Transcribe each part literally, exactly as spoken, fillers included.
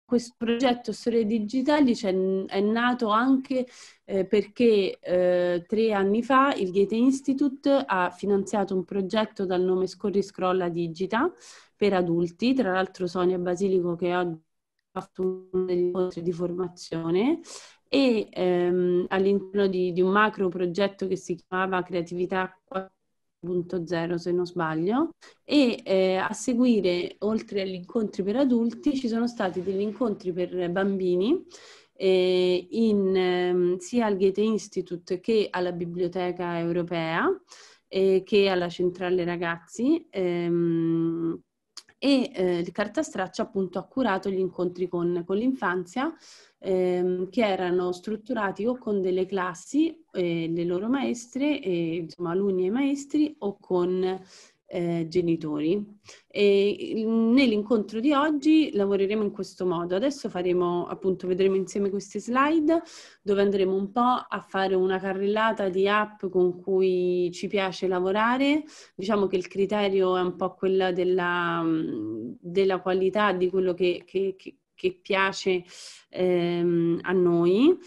questo progetto Storie Digitali è nato anche eh, perché eh, tre anni fa il Goethe Institute ha finanziato un progetto dal nome Scorri Scrolla Digita per adulti, tra l'altro Sonia Basilico che oggi ha fatto uno degli incontri di formazione, e ehm, all'interno di, di un macro progetto che si chiamava Creatività quattro punto zero, se non sbaglio, e eh, a seguire, oltre agli incontri per adulti, ci sono stati degli incontri per bambini eh, in, ehm, sia al Goethe Institute che alla Biblioteca Europea eh, che alla Centrale Ragazzi. Ehm, e eh, il Carta Straccia appunto ha curato gli incontri con, con l'infanzia ehm, che erano strutturati o con delle classi, eh, le loro maestre, eh, insomma alunni e maestri, o con eh, genitori. E nell'incontro di oggi lavoreremo in questo modo. Adesso faremo, appunto, vedremo insieme queste slide dove andremo un po' a fare una carrellata di app con cui ci piace lavorare. Diciamo che il criterio è un po' quella della, della qualità di quello che, che, che che piace ehm, a noi.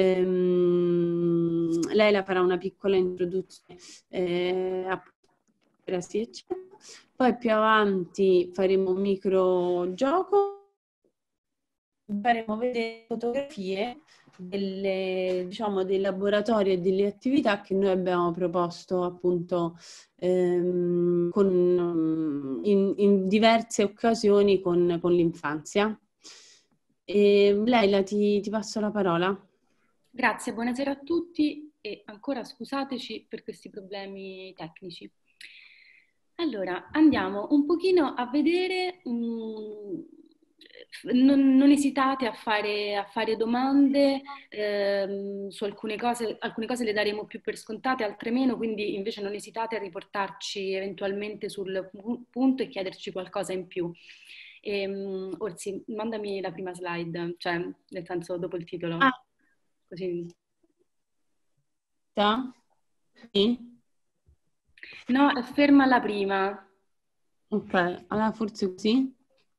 Ehm, lei la farà una piccola introduzione eh, a eccetera. Poi più avanti faremo un micro gioco, faremo vedere fotografie delle, diciamo, dei laboratori e delle attività che noi abbiamo proposto appunto ehm, con, in, in diverse occasioni con, con l'infanzia. E Leila, ti, ti passo la parola. Grazie, buonasera a tutti e ancora scusateci per questi problemi tecnici. Allora, andiamo un pochino a vedere, mh, non, non esitate a fare, a fare domande, ehm, su alcune cose, alcune cose le daremo più per scontate, altre meno, quindi invece non esitate a riportarci eventualmente sul punto e chiederci qualcosa in più. Ehm, Orsi, mandami la prima slide, cioè nel senso dopo il titolo. Ah. Così. Sì? No, ferma la prima. Ok, allora forse così.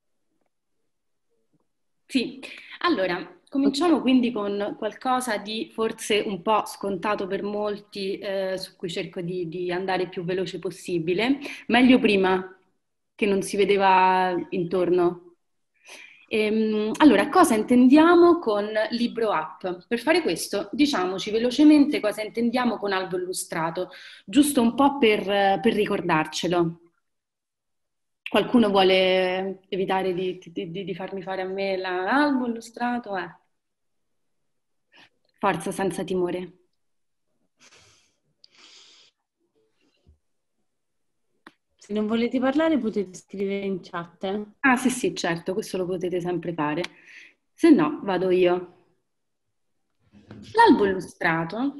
Sì, allora cominciamo quindi con qualcosa di forse un po' scontato per molti, eh, su cui cerco di, di andare il più veloce possibile. Meglio prima, che non si vedeva intorno. Ehm, allora, cosa intendiamo con libro app? Per fare questo, diciamoci velocemente cosa intendiamo con albo illustrato, giusto un po' per, per ricordarcelo. Qualcuno vuole evitare di, di- di- di farmi fare a me la- l'albo illustrato? Eh. Forza, senza timore. Se non volete parlare potete scrivere in chat. Eh? Ah, sì, sì, certo, questo lo potete sempre fare. Se no, vado io. L'albo illustrato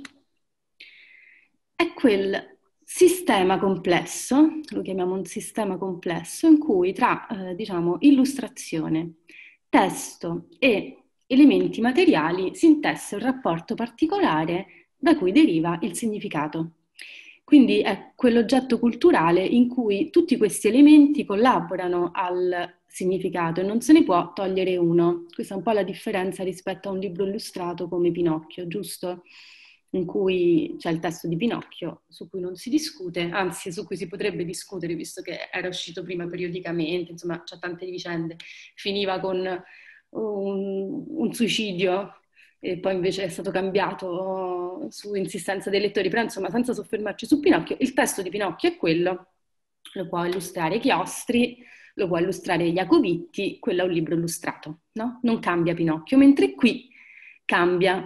è quel sistema complesso, lo chiamiamo un sistema complesso, in cui tra, eh, diciamo, illustrazione, testo e elementi materiali si intesse un rapporto particolare da cui deriva il significato. Quindi è quell'oggetto culturale in cui tutti questi elementi collaborano al significato e non se ne può togliere uno. Questa è un po' la differenza rispetto a un libro illustrato come Pinocchio, giusto? In cui c'è il testo di Pinocchio, su cui non si discute, anzi su cui si potrebbe discutere, visto che era uscito prima periodicamente, insomma c'è tante vicende. Finiva con un, un suicidio e poi invece è stato cambiato su insistenza dei lettori, però insomma senza soffermarci su Pinocchio, il testo di Pinocchio è quello, lo può illustrare Chiostri, lo può illustrare Jacovitti, quello è un libro illustrato, no? Non cambia Pinocchio, mentre qui cambia.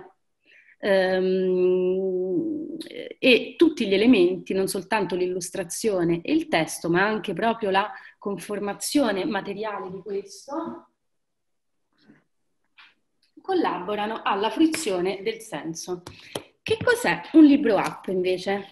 Ehm, e tutti gli elementi, non soltanto l'illustrazione e il testo, ma anche proprio la conformazione materiale di questo, collaborano alla fruizione del senso. Che cos'è un libro app invece?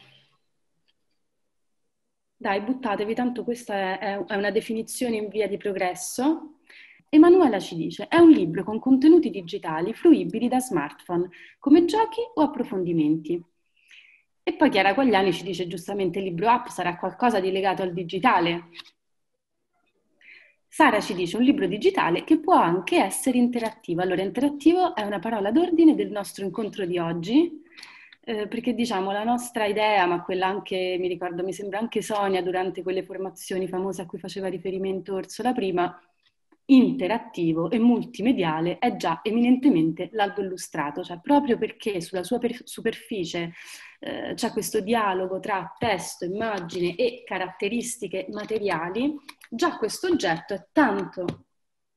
Dai, buttatevi, tanto questa è, è una definizione in via di progresso. Emanuela ci dice, è un libro con contenuti digitali fruibili da smartphone, come giochi o approfondimenti. E poi Chiara Quagliani ci dice giustamente, il libro app sarà qualcosa di legato al digitale. Sara ci dice un libro digitale che può anche essere interattivo. Allora, interattivo è una parola d'ordine del nostro incontro di oggi, eh, perché diciamo la nostra idea, ma quella anche, mi ricordo, mi sembra anche Sonia durante quelle formazioni famose a cui faceva riferimento Orsola prima, interattivo e multimediale è già eminentemente l'albo illustrato, cioè proprio perché sulla sua per- superficie eh, c'è questo dialogo tra testo, immagine e caratteristiche materiali, già questo oggetto è tanto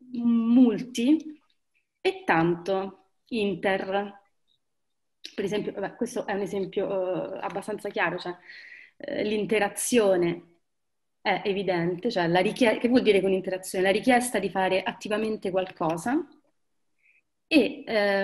multi e tanto inter. Per esempio, vabbè, questo è un esempio eh, abbastanza chiaro, cioè eh, l'interazione è evidente, cioè la richiesta, che vuol dire con interazione? La richiesta di fare attivamente qualcosa e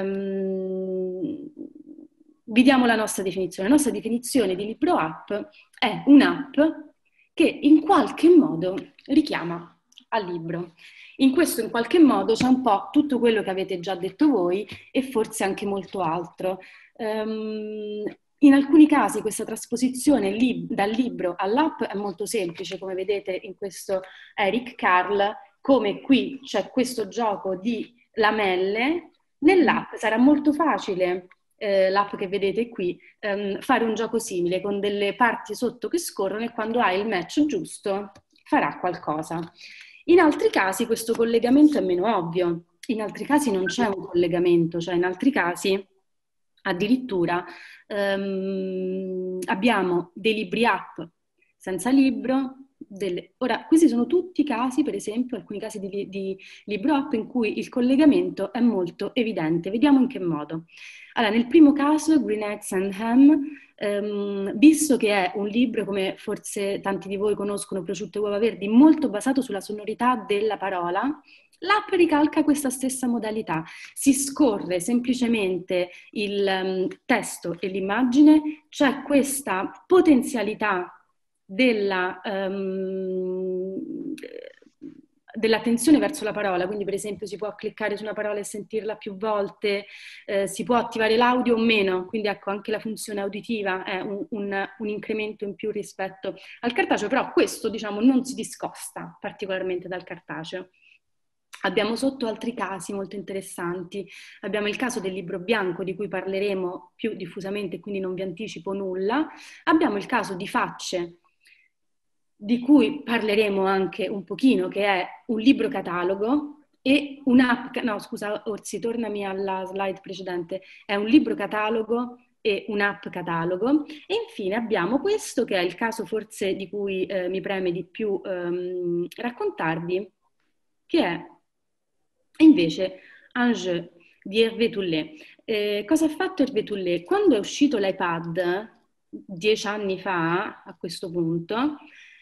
ehm, vi diamo la nostra definizione. La nostra definizione di libro app è un'app che in qualche modo richiama al libro. In questo in qualche modo c'è un po' tutto quello che avete già detto voi e forse anche molto altro. Um, in alcuni casi questa trasposizione lib- dal libro all'app è molto semplice, come vedete in questo Eric Carle, come qui c'è questo gioco di lamelle, nell'app sarà molto facile, eh, l'app che vedete qui, ehm, fare un gioco simile con delle parti sotto che scorrono e quando hai il match giusto farà qualcosa. In altri casi questo collegamento è meno ovvio, in altri casi non c'è un collegamento, cioè in altri casi addirittura ehm, abbiamo dei libri app senza libro. Delle... Ora, questi sono tutti casi, per esempio, alcuni casi di, di libro app in cui il collegamento è molto evidente. Vediamo in che modo. Allora, nel primo caso, Green Eggs and Ham, ehm, visto che è un libro, come forse tanti di voi conoscono, Prosciutto e uova verdi, molto basato sulla sonorità della parola, l'app ricalca questa stessa modalità. Si scorre semplicemente il um, testo e l'immagine, c'è questa potenzialità della, um, dell'attenzione verso la parola, quindi per esempio si può cliccare su una parola e sentirla più volte, eh, si può attivare l'audio o meno, quindi ecco anche la funzione auditiva è un, un, un incremento in più rispetto al cartaceo, però questo diciamo non si discosta particolarmente dal cartaceo. Abbiamo sotto altri casi molto interessanti. Abbiamo il caso del libro bianco di cui parleremo più diffusamente, quindi non vi anticipo nulla. Abbiamo il caso di Facce, di cui parleremo anche un pochino, che è un libro catalogo e un'app, no scusa Orsi, tornami alla slide precedente, è un libro catalogo e un'app catalogo. E infine abbiamo questo che è il caso forse di cui eh, mi preme di più ehm, raccontarvi, che è invece Un jeu di Hervé Toulet. Eh, cosa ha fatto Hervé Toulet? Quando è uscito l'iPad, dieci anni fa a questo punto,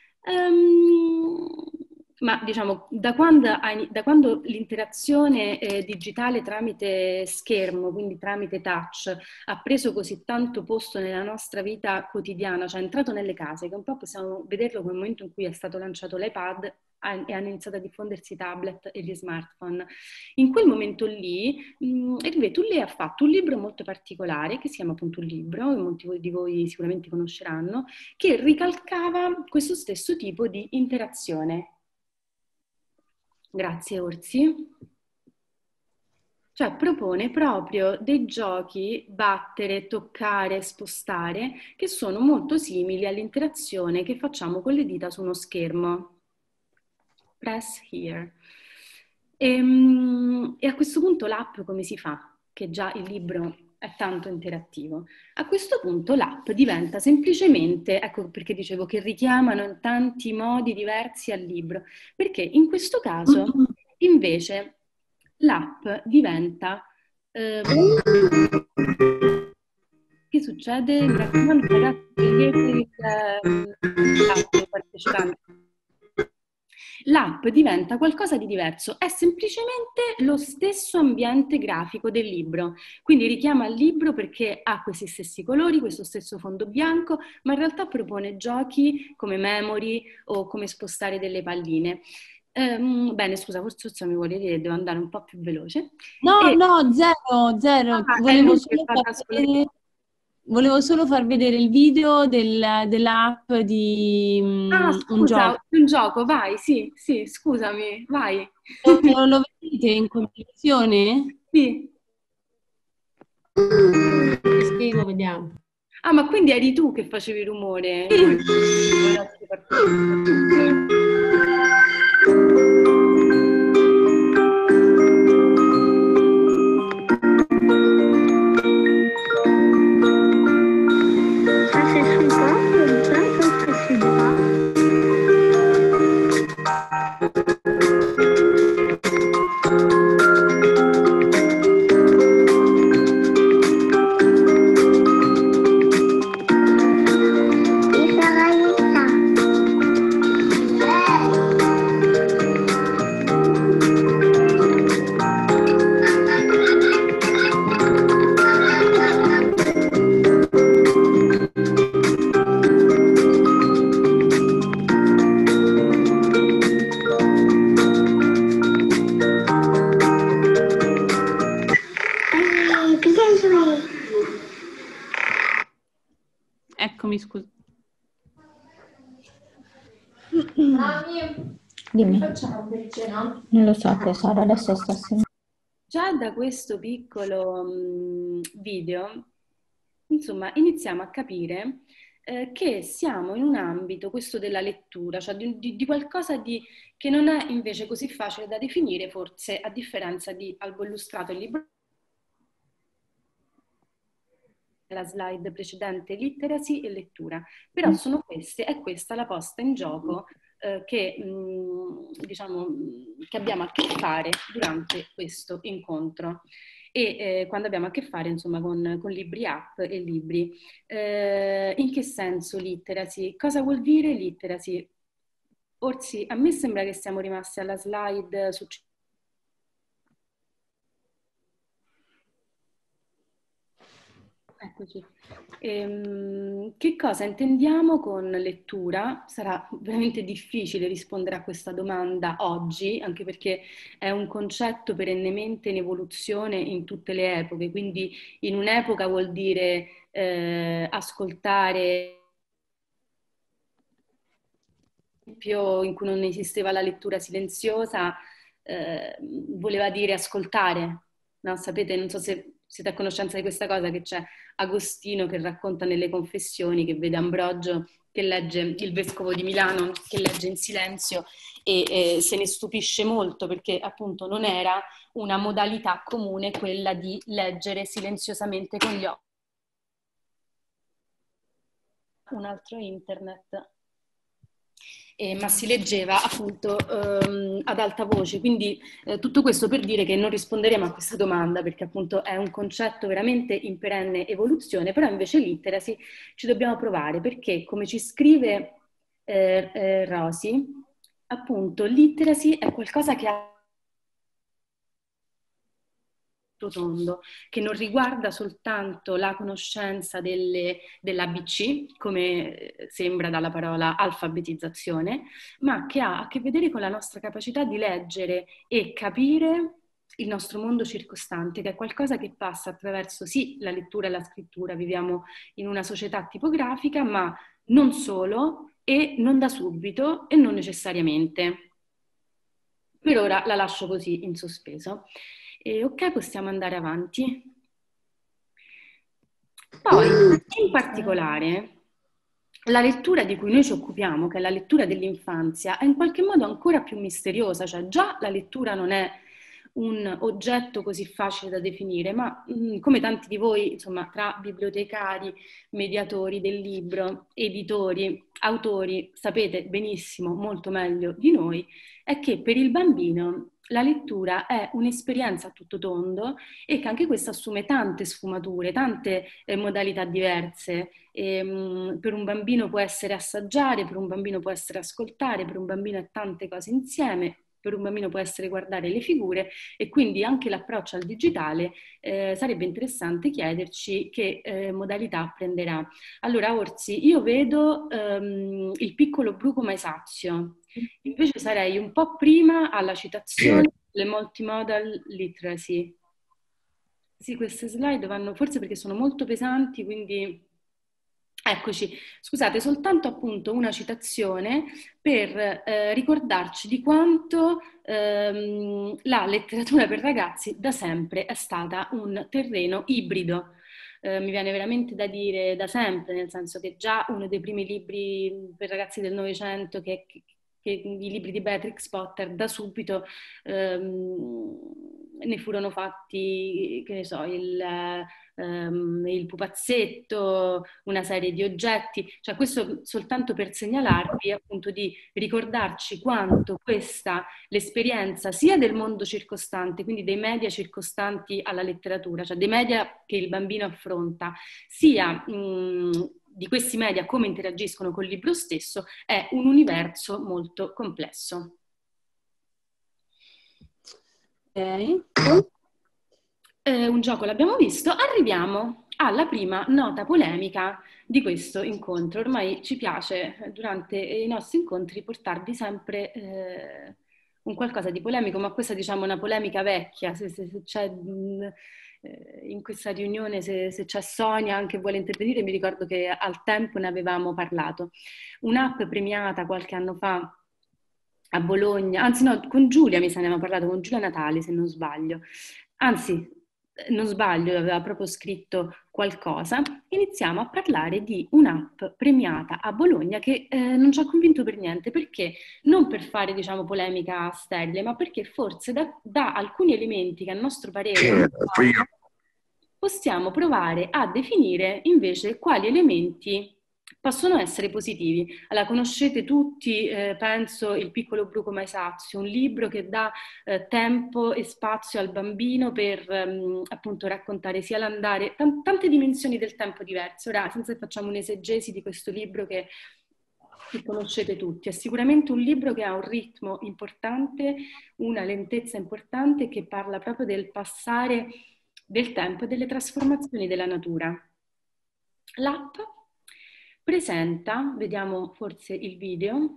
ehm, ma diciamo da quando, da quando l'interazione eh, digitale tramite schermo, quindi tramite touch, ha preso così tanto posto nella nostra vita quotidiana, cioè è entrato nelle case, che un po' possiamo vederlo come il momento in cui è stato lanciato l'iPad e hanno iniziato a diffondersi i tablet e gli smartphone. In quel momento lì, Hervé Toulet ha fatto un libro molto particolare, che si chiama appunto un libro, e molti di voi sicuramente conosceranno, che ricalcava questo stesso tipo di interazione. Grazie Orsi. Cioè propone proprio dei giochi battere, toccare, spostare, che sono molto simili all'interazione che facciamo con le dita su uno schermo. Press here. E, e a questo punto l'app come si fa? Che già il libro è tanto interattivo. A questo punto l'app diventa semplicemente, ecco perché dicevo che richiamano in tanti modi diversi al libro, perché in questo caso invece l'app diventa... Eh, che succede? Mi raccomando ragazzi, il, il partecipante. L'app diventa qualcosa di diverso, è semplicemente lo stesso ambiente grafico del libro, quindi richiama il libro perché ha questi stessi colori, questo stesso fondo bianco, ma in realtà propone giochi come memory o come spostare delle palline. Um, bene, scusa, forse mi vuole dire, devo andare un po' più veloce. No, E... no, zero, zero, ah, volevo solo solo... sapere... volevo solo far vedere il video del- dell'app di Ah, mm, un scusa, gioco. un gioco, vai, sì, sì, scusami, vai. Lo, lo vedete in condivisione? Sì. Ti spiego, vediamo. Ah, ma quindi eri tu che facevi rumore? Ora ti parto io. Ça s'essuie pas comme ça, ça s'essuie pas. Il faudra Allez, bien joué. Eccomi, scusa. Dimmi, Facciamo per cena? non lo so tesoro, adesso sto segnando. Già da questo piccolo mm, video, insomma, iniziamo a capire eh, che siamo in un ambito, questo della lettura, cioè di, di- di qualcosa di, che non è invece così facile da definire, forse a differenza di Albo Illustrato, il libro, la slide precedente, literacy e lettura. Però sono queste, è questa la posta in gioco eh, che, mh, diciamo, mh, che abbiamo a che fare durante questo incontro. E eh, quando abbiamo a che fare insomma con, con libri app e libri. Eh, in che senso literacy? Cosa vuol dire literacy? Orsi, a me sembra che siamo rimasti alla slide successiva. Eccoci. Ehm, che cosa intendiamo con lettura? Sarà veramente difficile rispondere a questa domanda oggi, anche perché è un concetto perennemente in evoluzione in tutte le epoche, quindi in un'epoca vuol dire eh, ascoltare, in cui non esisteva la lettura silenziosa, eh, voleva dire ascoltare, no? Sapete, non so se siete a conoscenza di questa cosa, che c'è Agostino che racconta nelle Confessioni, che vede Ambrogio che legge, il vescovo di Milano, che legge in silenzio e eh, se ne stupisce molto perché appunto non era una modalità comune quella di leggere silenziosamente con gli occhi. Un altro internet. Eh, ma si leggeva appunto ehm, ad alta voce, quindi eh, tutto questo per dire che non risponderemo a questa domanda perché appunto è un concetto veramente in perenne evoluzione, però invece literacy ci dobbiamo provare perché come ci scrive eh, eh, Rosi, appunto literacy è qualcosa che ha tondo, che non riguarda soltanto la conoscenza delle, dell'A B C, come sembra dalla parola alfabetizzazione, ma che ha a che vedere con la nostra capacità di leggere e capire il nostro mondo circostante, che è qualcosa che passa attraverso sì la lettura e la scrittura, viviamo in una società tipografica, ma non solo e non da subito e non necessariamente. Per ora la lascio così in sospeso. E ok, possiamo andare avanti. Poi, in particolare, la lettura di cui noi ci occupiamo, che è la lettura dell'infanzia, è in qualche modo ancora più misteriosa, cioè già la lettura non è un oggetto così facile da definire, ma mh, come tanti di voi, insomma, tra bibliotecari, mediatori del libro, editori, autori, sapete benissimo, molto meglio di noi, è che per il bambino la lettura è un'esperienza a tutto tondo e che anche questa assume tante sfumature, tante eh, modalità diverse. E, mh, per un bambino può essere assaggiare, per un bambino può essere ascoltare, per un bambino è tante cose insieme, per un bambino può essere guardare le figure e quindi anche l'approccio al digitale eh, sarebbe interessante chiederci che eh, modalità prenderà. Allora, Orsi, io vedo ehm, il piccolo Bruco Maesazio. Invece sarei un po' prima alla citazione delle multimodal literacy. Sì, queste slide vanno forse perché sono molto pesanti, quindi eccoci. Scusate, soltanto appunto una citazione per eh, ricordarci di quanto ehm, la letteratura per ragazzi da sempre è stata un terreno ibrido. Eh, mi viene veramente da dire da sempre, nel senso che già uno dei primi libri per ragazzi del Novecento, che, che, che i libri di Beatrix Potter, da subito ehm, ne furono fatti, che ne so, il, ehm, il pupazzetto, una serie di oggetti, cioè questo soltanto per segnalarvi appunto di ricordarci quanto questa, l'esperienza sia del mondo circostante, quindi dei media circostanti alla letteratura, cioè dei media che il bambino affronta, sia mh, di questi media come interagiscono col libro stesso, è un universo molto complesso. Ok. Eh, un gioco l'abbiamo visto, arriviamo alla prima nota polemica di questo incontro. Ormai ci piace eh, durante i nostri incontri portarvi sempre eh, un qualcosa di polemico, ma questa diciamo è una polemica vecchia. Se, se, se c'è mh, eh, in questa riunione, se, se c'è Sonia anche vuole intervenire, mi ricordo che al tempo ne avevamo parlato. Un'app premiata qualche anno fa a Bologna, anzi no, con Giulia mi se ne aveva parlato, con Giulia Natali se non sbaglio. Anzi, non sbaglio, aveva proprio scritto qualcosa. Iniziamo a parlare di un'app premiata a Bologna che eh, non ci ha convinto per niente, perché non per fare, diciamo, polemica sterile, ma perché forse da, da alcuni elementi che a nostro parere possiamo provare a definire invece quali elementi possono essere positivi. Allora, conoscete tutti, eh, penso, Il piccolo bruco mai sazio, un libro che dà eh, tempo e spazio al bambino per ehm, appunto raccontare sia l'andare, t- tante dimensioni del tempo diverse. Ora, senza che facciamo un'esegesi di questo libro che, che conoscete tutti, è sicuramente un libro che ha un ritmo importante, una lentezza importante, che parla proprio del passare del tempo e delle trasformazioni della natura. L'app presenta, vediamo forse il video,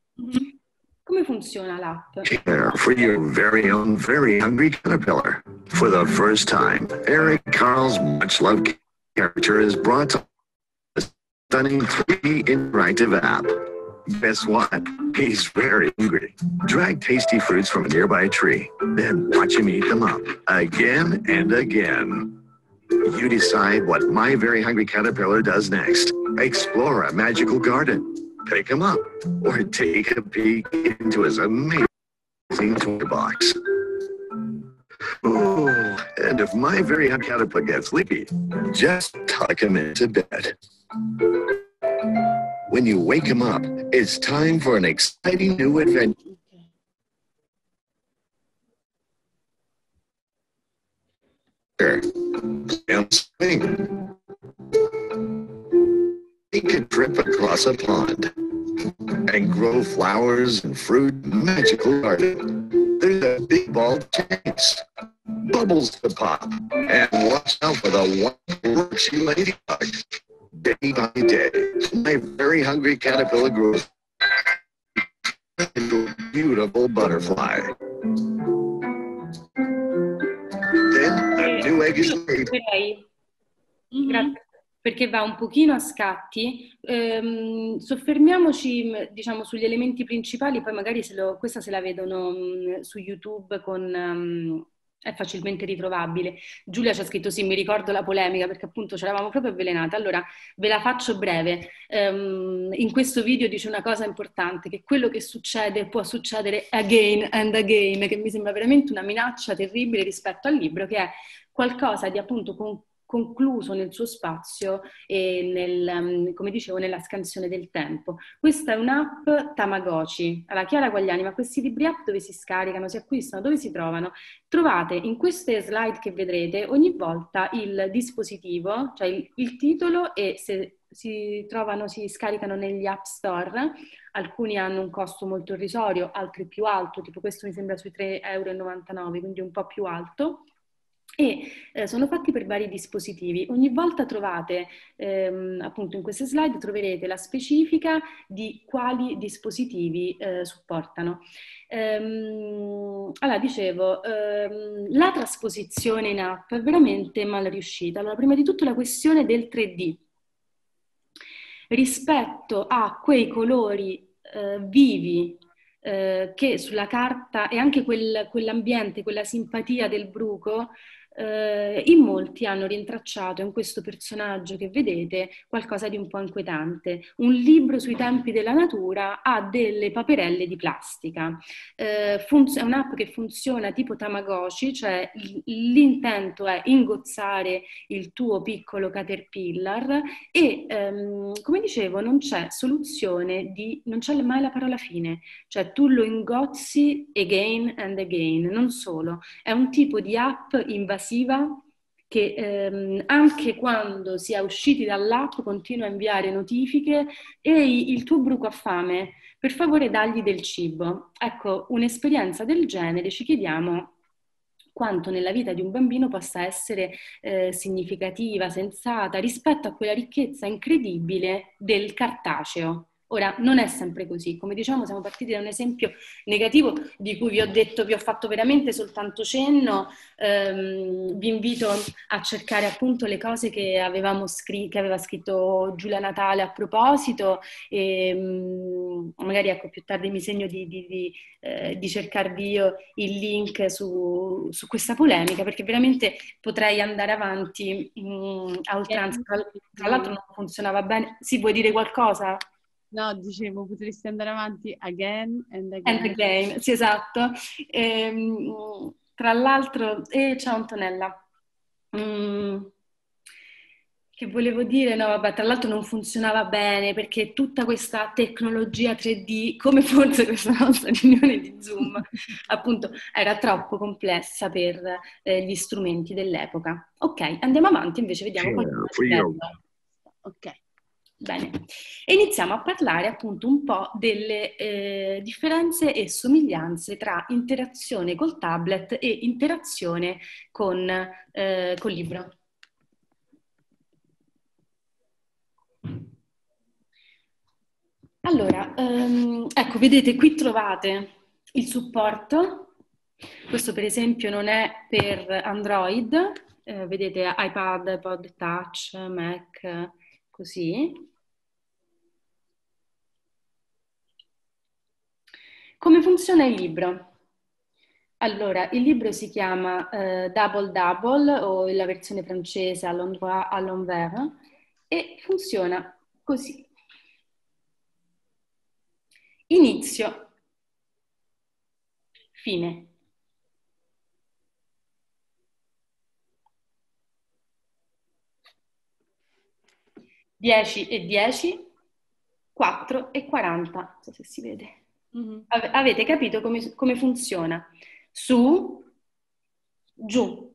come funziona l'app? Care for your very own very hungry caterpillar. For the first time, Eric Carl's much-loved character is brought to a stunning three D interactive app. Guess what? He's very hungry. Drag tasty fruits from a nearby tree, then watch him eat them up again and again. You decide what My Very Hungry Caterpillar does next. Explore a magical garden, pick him up, or take a peek into his amazing toy box. Oh, and if My Very Hungry Caterpillar gets sleepy, just tuck him into bed. When you wake him up, it's time for an exciting new adventure. And swing. Take a trip across a pond and grow flowers and fruit in a magical garden. There's a big ball to chase, bubbles to pop, and watch out for the wonderful ladybug. Day by day, My Very Hungry Caterpillar grows into a beautiful butterfly. Then a new egg is laid. Mm-hmm. Grazie. Perché va un pochino a scatti. Ehm, soffermiamoci, diciamo, sugli elementi principali, poi magari se lo, questa se la vedono um, su YouTube con... Um, è facilmente ritrovabile. Giulia ci ha scritto, sì, mi ricordo la polemica, perché appunto ce l'avamo proprio avvelenata. Allora, ve la faccio breve. Um, in questo video dice una cosa importante, che quello che succede può succedere again and again, che mi sembra veramente una minaccia terribile rispetto al libro, che è qualcosa di appunto con concluso nel suo spazio e nel, come dicevo, nella scansione del tempo. Questa è un'app Tamagotchi. Allora, Chiara Quagliani, ma questi libri app dove si scaricano, si acquistano, dove si trovano? Trovate in queste slide che vedrete ogni volta il dispositivo, cioè il, il titolo, e se si trovano, si scaricano negli app store. Alcuni hanno un costo molto irrisorio, altri più alto, tipo questo mi sembra sui tre e novantanove euro, quindi un po' più alto. e eh, sono fatti per vari dispositivi. Ogni volta trovate, ehm, appunto in queste slide troverete la specifica di quali dispositivi eh, supportano. Ehm, allora, dicevo, ehm, la trasposizione in app è veramente mal riuscita. Allora, prima di tutto la questione del tre D. Rispetto a quei colori eh, vivi eh, che sulla carta e anche quel, quell'ambiente, quella simpatia del bruco, eh, in molti hanno rintracciato in questo personaggio che vedete qualcosa di un po' inquietante. Un libro sui tempi della natura ha delle paperelle di plastica. Eh, funz- è un'app che funziona tipo Tamagotchi, cioè l- l'intento è ingozzare il tuo piccolo caterpillar e, ehm, come dicevo, non c'è soluzione di, non c'è mai la parola fine, cioè tu lo ingozzi again and again. Non solo, è un tipo di app invasiva che ehm, anche quando si è usciti dall'app continua a inviare notifiche. Ehi, il tuo bruco ha fame, per favore dagli del cibo. Ecco, un'esperienza del genere ci chiediamo quanto nella vita di un bambino possa essere eh, significativa, sensata, rispetto a quella ricchezza incredibile del cartaceo. Ora, non è sempre così, come diciamo siamo partiti da un esempio negativo di cui vi ho detto, vi ho fatto veramente soltanto cenno. Ehm, vi invito a cercare appunto le cose che, avevamo scr- che aveva scritto Giulia Natale a proposito e mh, magari ecco più tardi mi segno di, di, di, eh, di cercarvi io il link su, su questa polemica, perché veramente potrei andare avanti mh, a oltranza. Tra, tra l'altro non funzionava bene. Sì, vuoi dire qualcosa? No, dicevo, potresti andare avanti again and again. And again, sì, esatto. Ehm, tra l'altro, e ciao Antonella, mm, che volevo dire, no, vabbè, tra l'altro non funzionava bene perché tutta questa tecnologia tre D, come forse questa nostra riunione di Zoom, appunto, era troppo complessa per eh, gli strumenti dell'epoca. Ok, andiamo avanti, invece vediamo qualcosa di bello. Ok. Bene, e iniziamo a parlare appunto un po' delle eh, differenze e somiglianze tra interazione col tablet e interazione con eh, col libro. Allora, ehm, ecco, vedete, qui trovate il supporto. Questo per esempio non è per Android, eh, vedete iPad, iPod Touch, Mac, così. Come funziona il libro? Allora, il libro si chiama eh, Double Double o la versione francese à l'endroit à l'envers e funziona così. Inizio, fine. dieci e dieci, quattro e quaranta, non so se si vede. Mm-hmm. Ave- avete capito come, come funziona? Su, giù.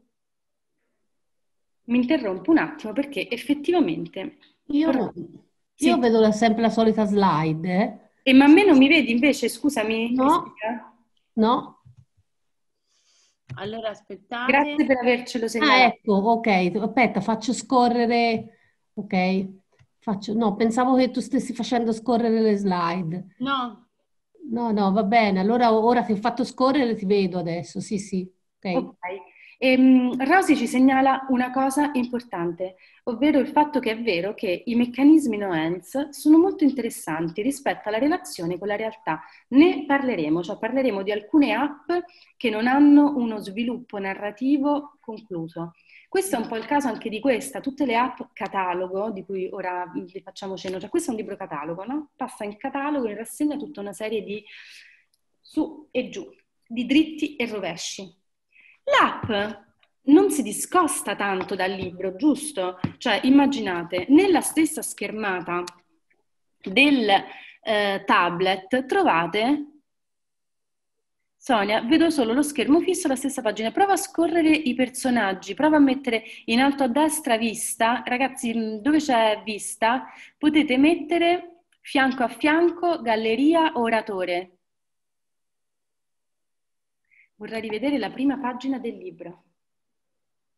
Mi interrompo un attimo perché effettivamente... Io, però, io sì. vedo la- sempre la solita slide. Eh. E ma a me non mi vedi invece, scusami? No, Cristina? no. Allora aspettate. Grazie per avercelo Ah, segnalato. ecco, ok. Aspetta, faccio scorrere. Ok. Faccio... No, pensavo che tu stessi facendo scorrere le slide. No. No, no, va bene. Allora ora ti ho fatto scorrere, ti vedo adesso. Sì, sì. Ok. Ok. Ehm, Rosy ci segnala una cosa importante, ovvero il fatto che è vero che i meccanismi Noens sono molto interessanti rispetto alla relazione con la realtà. Ne parleremo, cioè parleremo di alcune app che non hanno uno sviluppo narrativo concluso. Questo è un po' il caso anche di questa, tutte le app catalogo, di cui ora vi facciamo cenno, cioè questo è un libro catalogo, no? Passa in catalogo, in rassegna tutta una serie di su e giù, di dritti e rovesci. L'app non si discosta tanto dal libro, giusto? Cioè, immaginate, nella stessa schermata del eh, tablet trovate, Sonia, vedo solo lo schermo fisso, la stessa pagina. Prova a scorrere i personaggi, prova a mettere in alto a destra vista. Ragazzi, dove c'è vista, potete mettere fianco a fianco, galleria, oratore. Vorrei rivedere la prima pagina del libro.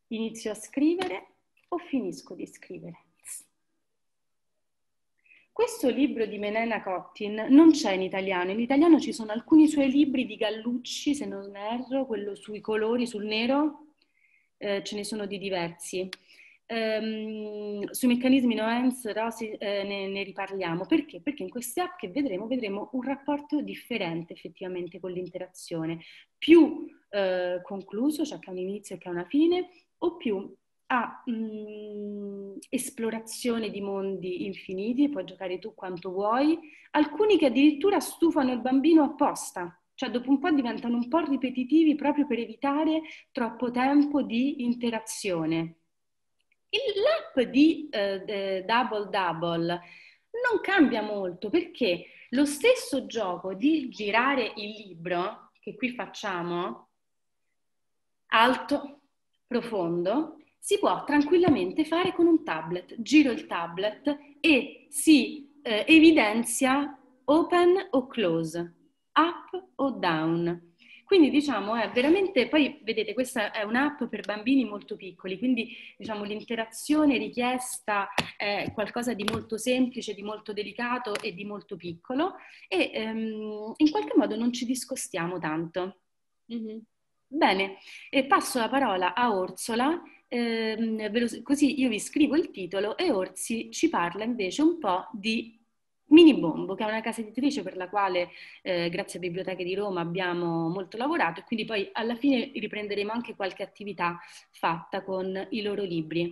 inizio a scrivere o finisco di scrivere. Questo libro di Menena Cottin non c'è in italiano. In italiano ci sono alcuni suoi libri di Gallucci, se non erro, quello sui colori, sul nero, eh, ce ne sono di diversi. Um, sui meccanismi Noens, Rossi, eh, ne, ne riparliamo. Perché? Perché in queste app che vedremo, vedremo un rapporto differente effettivamente con l'interazione. Più eh, concluso, cioè che ha un inizio e che ha una fine, o più a mh, esplorazione di mondi infiniti, puoi giocare tu quanto vuoi, alcuni che addirittura stufano il bambino apposta, cioè dopo un po' diventano un po' ripetitivi proprio per evitare troppo tempo di interazione. L'app di eh, Double Double non cambia molto perché lo stesso gioco di girare il libro, che qui facciamo, alto, profondo, si può tranquillamente fare con un tablet. Giro il tablet e si eh, evidenzia open o close, up o down. Quindi diciamo è veramente, poi vedete questa è un'app per bambini molto piccoli, quindi diciamo l'interazione richiesta è qualcosa di molto semplice, di molto delicato e di molto piccolo e ehm, in qualche modo non ci discostiamo tanto. Mm-hmm. Bene, e passo la parola a Orsola, ehm, così io vi scrivo il titolo e Orsi ci parla invece un po' di Minibombo, che è una casa editrice per la quale eh, grazie a Biblioteche di Roma abbiamo molto lavorato e quindi poi alla fine riprenderemo anche qualche attività fatta con i loro libri.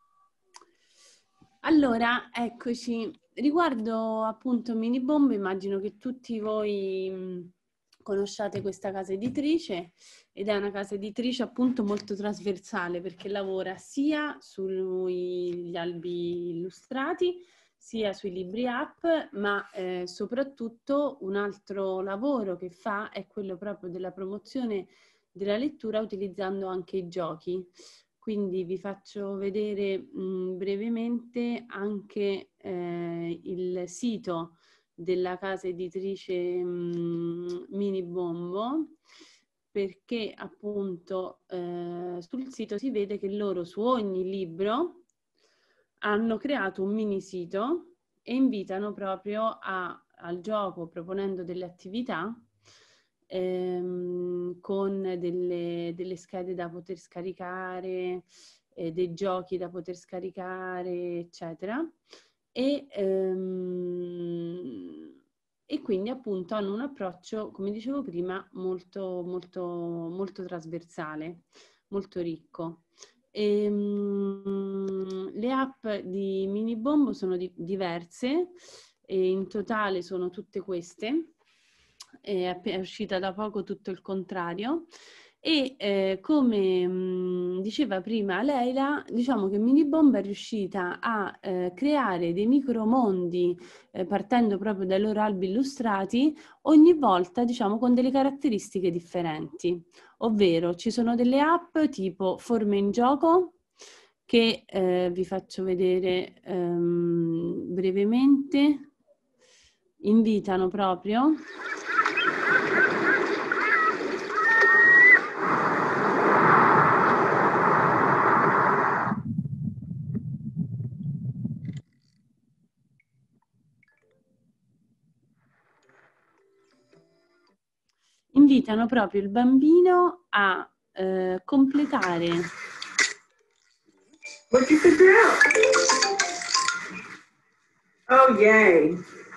Allora, eccoci, riguardo appunto Minibombo, immagino che tutti voi mh, conosciate questa casa editrice ed è una casa editrice appunto molto trasversale perché lavora sia sugli albi illustrati sia sui libri app, ma eh, soprattutto un altro lavoro che fa è quello proprio della promozione della lettura utilizzando anche i giochi. Quindi vi faccio vedere mh, brevemente anche eh, il sito della casa editrice mh, Minibombo, perché appunto eh, sul sito si vede che loro su ogni libro hanno creato un mini sito e invitano proprio a, al gioco proponendo delle attività ehm, con delle, delle schede da poter scaricare, eh, dei giochi da poter scaricare, eccetera. E, ehm, e quindi appunto hanno un approccio, come dicevo prima, molto, molto, molto trasversale, molto ricco. E, um, le app di Minibombo sono di, diverse e in totale sono tutte queste, è, è uscita da poco Tutto il contrario e eh, come mh, diceva prima Leila, diciamo che Minibombo è riuscita a eh, creare dei micromondi eh, partendo proprio dai loro albi illustrati ogni volta diciamo con delle caratteristiche differenti. Ovvero ci sono delle app tipo Forme in gioco che eh, vi faccio vedere ehm, brevemente, invitano proprio invitano proprio il bambino a eh, completare. What'd you figure out? Oh, yay.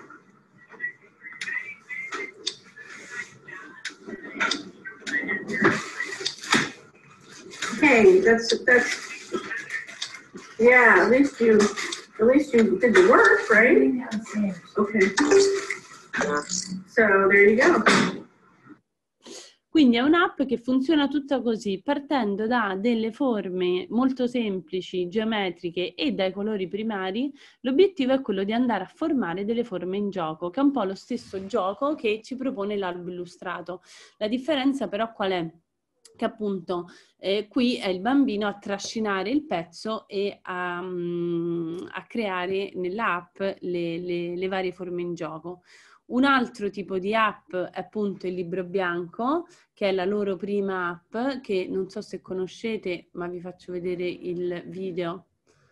Hey, that's, that's, yeah, at least you, at least you did the work, right? Okay. So, there you go. Quindi è un'app che funziona tutta così, partendo da delle forme molto semplici, geometriche e dai colori primari. L'obiettivo è quello di andare a formare delle forme in gioco, che è un po' lo stesso gioco che ci propone l'albo illustrato. La differenza però qual è? Che appunto eh, qui è il bambino a trascinare il pezzo e a, um, a creare nell'app le, le, le varie forme in gioco. Un altro tipo di app è appunto il Libro Bianco, che è la loro prima app, che non so se conoscete, ma vi faccio vedere il video.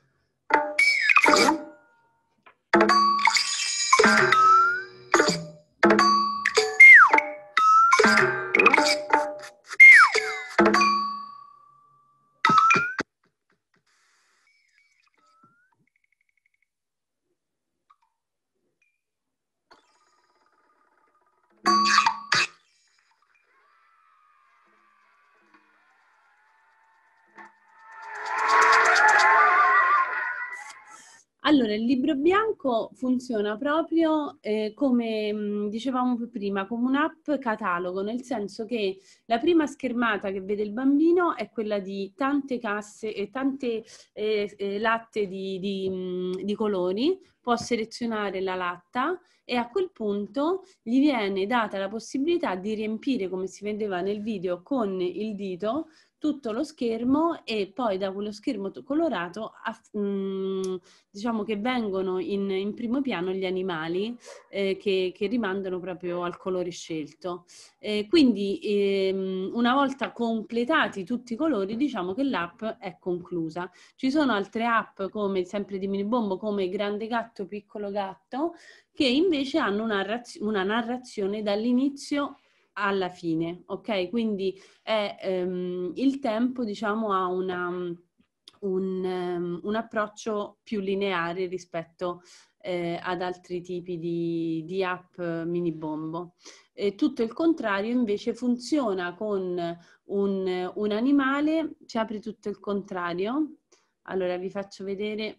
Allora, il Libro Bianco funziona proprio eh, come mh, dicevamo prima, come un'app catalogo, nel senso che la prima schermata che vede il bambino è quella di tante casse e tante eh, eh, latte di, di, mh, di colori, può selezionare la latta e a quel punto gli viene data la possibilità di riempire, come si vedeva nel video, con il dito tutto lo schermo e poi da quello schermo colorato a, mh, diciamo che vengono in, in primo piano gli animali eh, che, che rimandano proprio al colore scelto. Eh, quindi ehm, una volta completati tutti i colori diciamo che l'app è conclusa. Ci sono altre app come sempre di Minibombo come Grande Gatto, Piccolo Gatto che invece hanno una, una narrazione dall'inizio alla fine, ok? Quindi è, um, il tempo, diciamo, ha una, un, um, un approccio più lineare rispetto eh, ad altri tipi di, di app Minibombo. E tutto il contrario invece funziona con un, un animale, ci apre tutto il contrario. Allora vi faccio vedere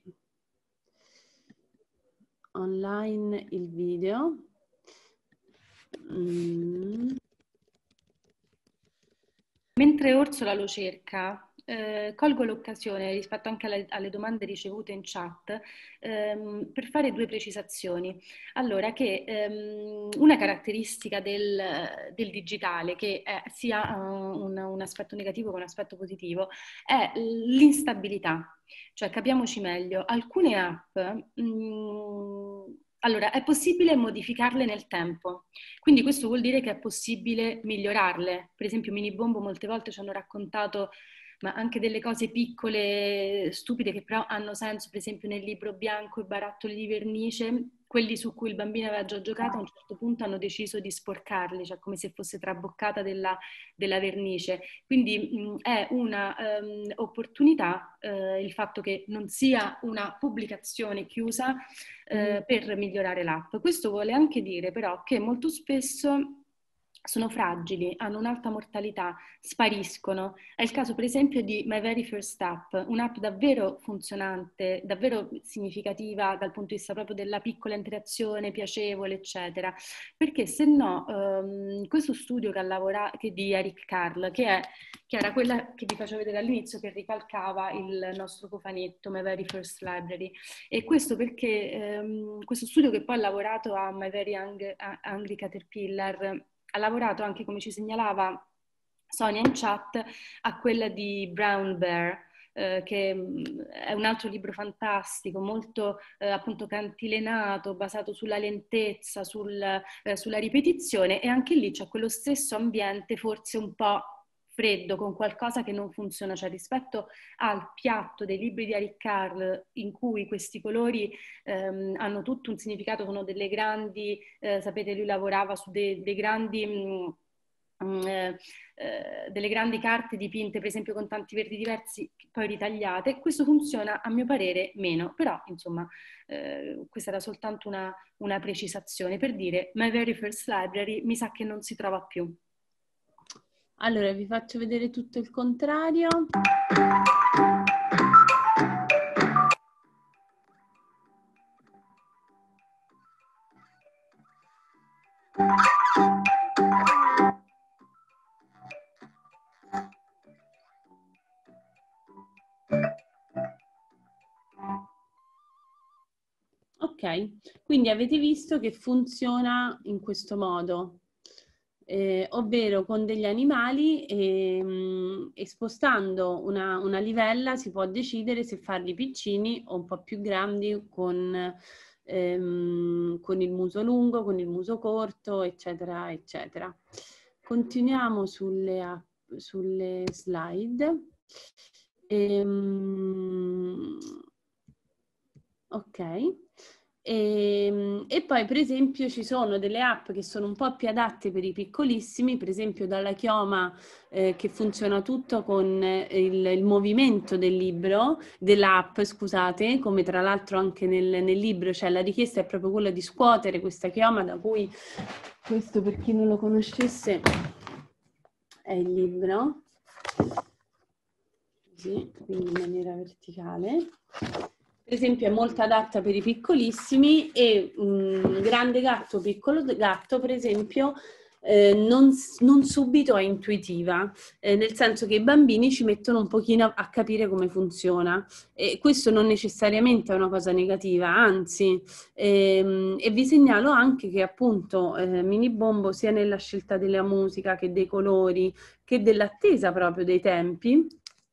online il video. Mm. Mentre Orsola lo cerca, eh, colgo l'occasione rispetto anche alle, alle domande ricevute in chat ehm, per fare due precisazioni. Allora, che ehm, una caratteristica del, del digitale, che è sia uh, un, un aspetto negativo che un aspetto positivo, è l'instabilità. Cioè, capiamoci meglio, alcune app... Mh, Allora, è possibile modificarle nel tempo, quindi questo vuol dire che è possibile migliorarle. Per esempio Minibombo molte volte ci hanno raccontato ma anche delle cose piccole, stupide, che però hanno senso, per esempio nel Libro Bianco i barattoli di vernice, quelli su cui il bambino aveva già giocato, a un certo punto hanno deciso di sporcarli, cioè come se fosse traboccata della, della vernice. Quindi mh, è una um, opportunità uh, il fatto che non sia una pubblicazione chiusa uh, per migliorare l'app. Questo vuole anche dire però che molto spesso sono fragili, hanno un'alta mortalità, spariscono. È il caso per esempio di My Very First App, un'app davvero funzionante, davvero significativa dal punto di vista proprio della piccola interazione, piacevole, eccetera. Perché se no, um, questo studio che ha lavorato, che di Eric Carle, che, è, che era quella che vi facevo vedere all'inizio, che ricalcava il nostro cofanetto, My Very First Library, e questo perché um, questo studio che poi ha lavorato a My Very Hungry, Hungry Caterpillar, ha lavorato anche, come ci segnalava Sonia in chat, a quella di Brown Bear, eh, che è un altro libro fantastico, molto eh, appunto cantilenato, basato sulla lentezza, sul, eh, sulla ripetizione, e anche lì c'è quello stesso ambiente forse un po' freddo, con qualcosa che non funziona, cioè rispetto al piatto dei libri di Eric Carle in cui questi colori ehm, hanno tutto un significato, sono delle grandi, eh, sapete lui lavorava su dei, dei grandi... Mh, Eh, eh, delle grandi carte dipinte per esempio con tanti verdi diversi poi ritagliate. Questo funziona a mio parere meno, però insomma eh, questa era soltanto una, una precisazione per dire My Very First Library mi sa che non si trova più. Allora vi faccio vedere tutto il contrario. Ok, quindi avete visto che funziona in questo modo, eh, ovvero con degli animali e, mh, e spostando una, una livella si può decidere se farli piccini o un po' più grandi con ehm, con il muso lungo, con il muso corto, eccetera, eccetera. Continuiamo sulle, app, sulle slide. Ehm, ok. E, e poi per esempio ci sono delle app che sono un po' più adatte per i piccolissimi, per esempio Dalla Chioma, eh, che funziona tutto con il, il movimento del libro, dell'app, scusate, come tra l'altro anche nel, nel libro, cioè la richiesta è proprio quella di scuotere questa chioma, da cui, questo per chi non lo conoscesse è il libro, così, quindi in maniera verticale. Per esempio è molto adatta per i piccolissimi e un grande gatto, piccolo gatto, per esempio, eh, non, non subito è intuitiva, eh, nel senso che i bambini ci mettono un pochino a capire come funziona, e questo non necessariamente è una cosa negativa, anzi, ehm, e vi segnalo anche che appunto eh, Mini Bombo, sia nella scelta della musica che dei colori, che dell'attesa proprio dei tempi,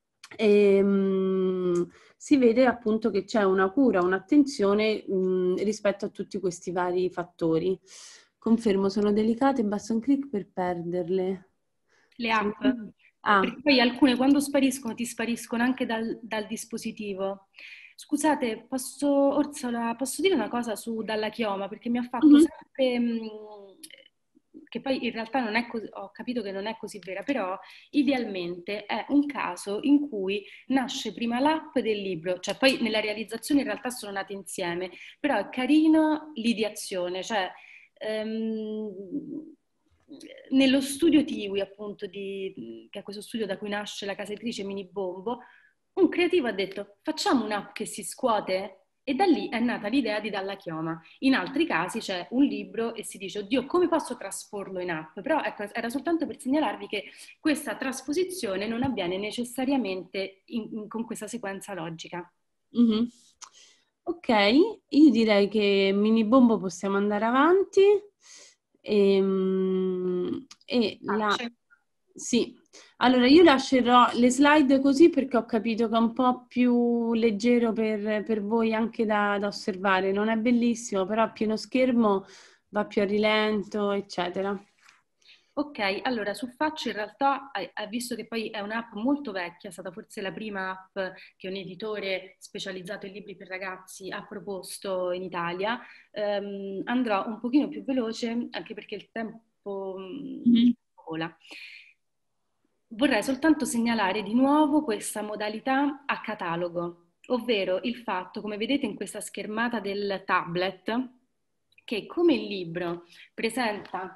ehm, si vede appunto che c'è una cura, un'attenzione mh, rispetto a tutti questi vari fattori. Confermo, sono delicate, basta un clic per perderle. Le app, ah. perché poi alcune quando spariscono ti spariscono anche dal, dal dispositivo. Scusate, posso, Orsola, posso dire una cosa su Dalla Chioma? Perché mi ha fatto Mm-hmm. sempre... Mh, che poi in realtà non è così, ho capito che non è così vera, però idealmente è un caso in cui nasce prima l'app del libro, cioè poi nella realizzazione in realtà sono nate insieme, però è carino l'ideazione, cioè ehm, nello studio Tiwi, appunto, di, che è questo studio da cui nasce la casa editrice Mini Bombo, un creativo ha detto facciamo un'app che si scuote? E da lì è nata l'idea di Dalla Chioma. In altri casi c'è un libro e si dice oddio come posso trasporlo in app? Però ecco, era soltanto per segnalarvi che questa trasposizione non avviene necessariamente in, in, con questa sequenza logica. Mm-hmm. Ok, io direi che Mini Bombo possiamo andare avanti. E, e la... Sì, allora io lascerò le slide così perché ho capito che è un po' più leggero per, per voi anche da, da osservare. Non è bellissimo, però a pieno schermo va più a rilento, eccetera. Ok, allora su Faccio in realtà, visto che poi è un'app molto vecchia, è stata forse la prima app che un editore specializzato in libri per ragazzi ha proposto in Italia, ehm, andrò un pochino più veloce anche perché il tempo mm-hmm. vola. Vorrei soltanto segnalare di nuovo questa modalità a catalogo, ovvero il fatto, come vedete in questa schermata del tablet, che come il libro presenta...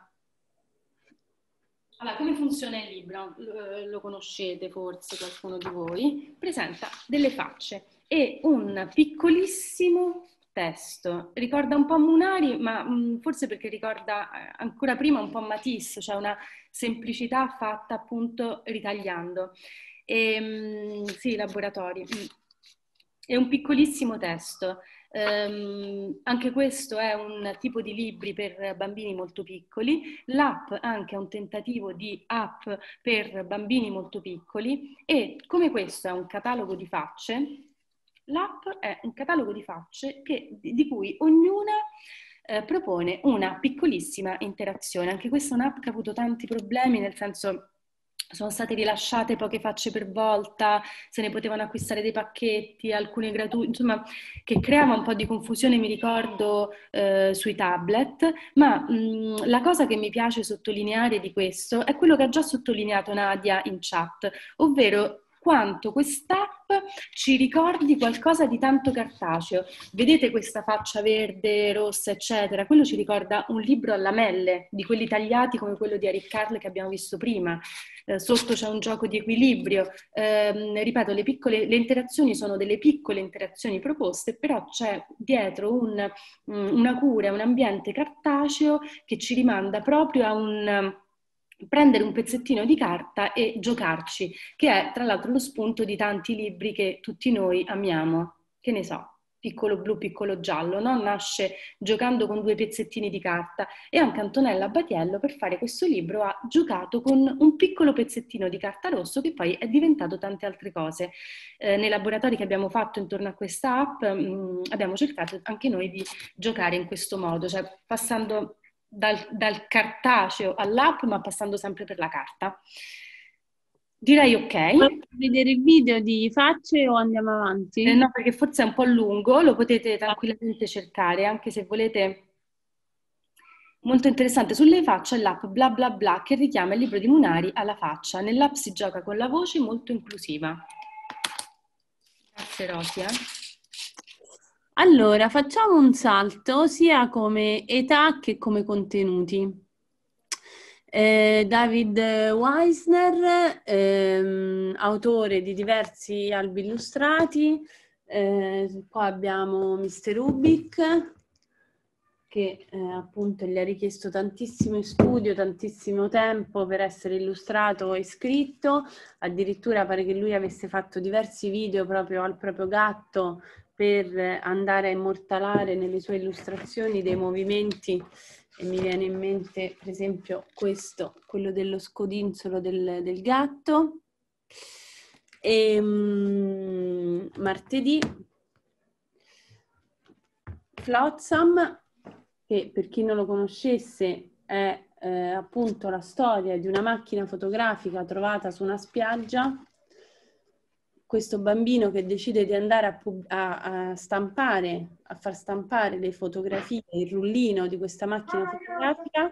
Allora, come funziona il libro? Lo, lo conoscete forse qualcuno di voi? Presenta delle facce e un piccolissimo testo. Ricorda un po' Munari, ma mh, forse perché ricorda ancora prima un po' Matisse, cioè una semplicità fatta appunto ritagliando. E, mh, sì, laboratori. È un piccolissimo testo. Um, anche questo è un tipo di libri per bambini molto piccoli. L'app anche è un tentativo di app per bambini molto piccoli e come questo è un catalogo di facce, l'app è un catalogo di facce che, di, di cui ognuna eh, propone una piccolissima interazione. Anche questa è un'app che ha avuto tanti problemi, nel senso sono state rilasciate poche facce per volta, se ne potevano acquistare dei pacchetti, alcune gratuite, insomma, che creava un po' di confusione, mi ricordo, eh, sui tablet, ma mh, la cosa che mi piace sottolineare di questo è quello che ha già sottolineato Nadia in chat, ovvero quanto quest'app ci ricordi qualcosa di tanto cartaceo. Vedete questa faccia verde, rossa, eccetera? Quello ci ricorda un libro a lamelle, di quelli tagliati come quello di Eric Carle che abbiamo visto prima. Eh, sotto c'è un gioco di equilibrio. Eh, ripeto, le, piccole, le interazioni sono delle piccole interazioni proposte, però c'è dietro un, una cura, un ambiente cartaceo che ci rimanda proprio a un... prendere un pezzettino di carta e giocarci, che è tra l'altro lo spunto di tanti libri che tutti noi amiamo. Che ne so, piccolo blu, piccolo giallo, no? Nasce giocando con due pezzettini di carta, e anche Antonella Batiello per fare questo libro ha giocato con un piccolo pezzettino di carta rosso che poi è diventato tante altre cose. Eh, nei laboratori che abbiamo fatto intorno a questa app mh, abbiamo cercato anche noi di giocare in questo modo, cioè passando dal, dal cartaceo all'app, ma passando sempre per la carta. Direi ok. Vuoi vedere il video di facce o andiamo avanti? Eh, no, perché forse è un po' lungo, lo potete tranquillamente cercare, anche se volete. Molto interessante. Sulle facce è l'app Bla Bla Bla che richiama il libro di Munari alla faccia. Nell'app si gioca con la voce, molto inclusiva. Grazie Rosia. Allora, facciamo un salto sia come età che come contenuti. Eh, David Weisner, ehm, autore di diversi albi illustrati, eh, qua abbiamo mister Rubik, che eh, appunto gli ha richiesto tantissimo studio, tantissimo tempo per essere illustrato e scritto, addirittura pare che lui avesse fatto diversi video proprio al proprio gatto per andare a immortalare nelle sue illustrazioni dei movimenti. E mi viene in mente per esempio questo, quello dello scodinzolo del, del gatto. E, um, martedì Flotsam, che per chi non lo conoscesse è eh, appunto la storia di una macchina fotografica trovata su una spiaggia. Questo bambino che decide di andare a, a, a stampare, a far stampare le fotografie, il rullino di questa macchina fotografica,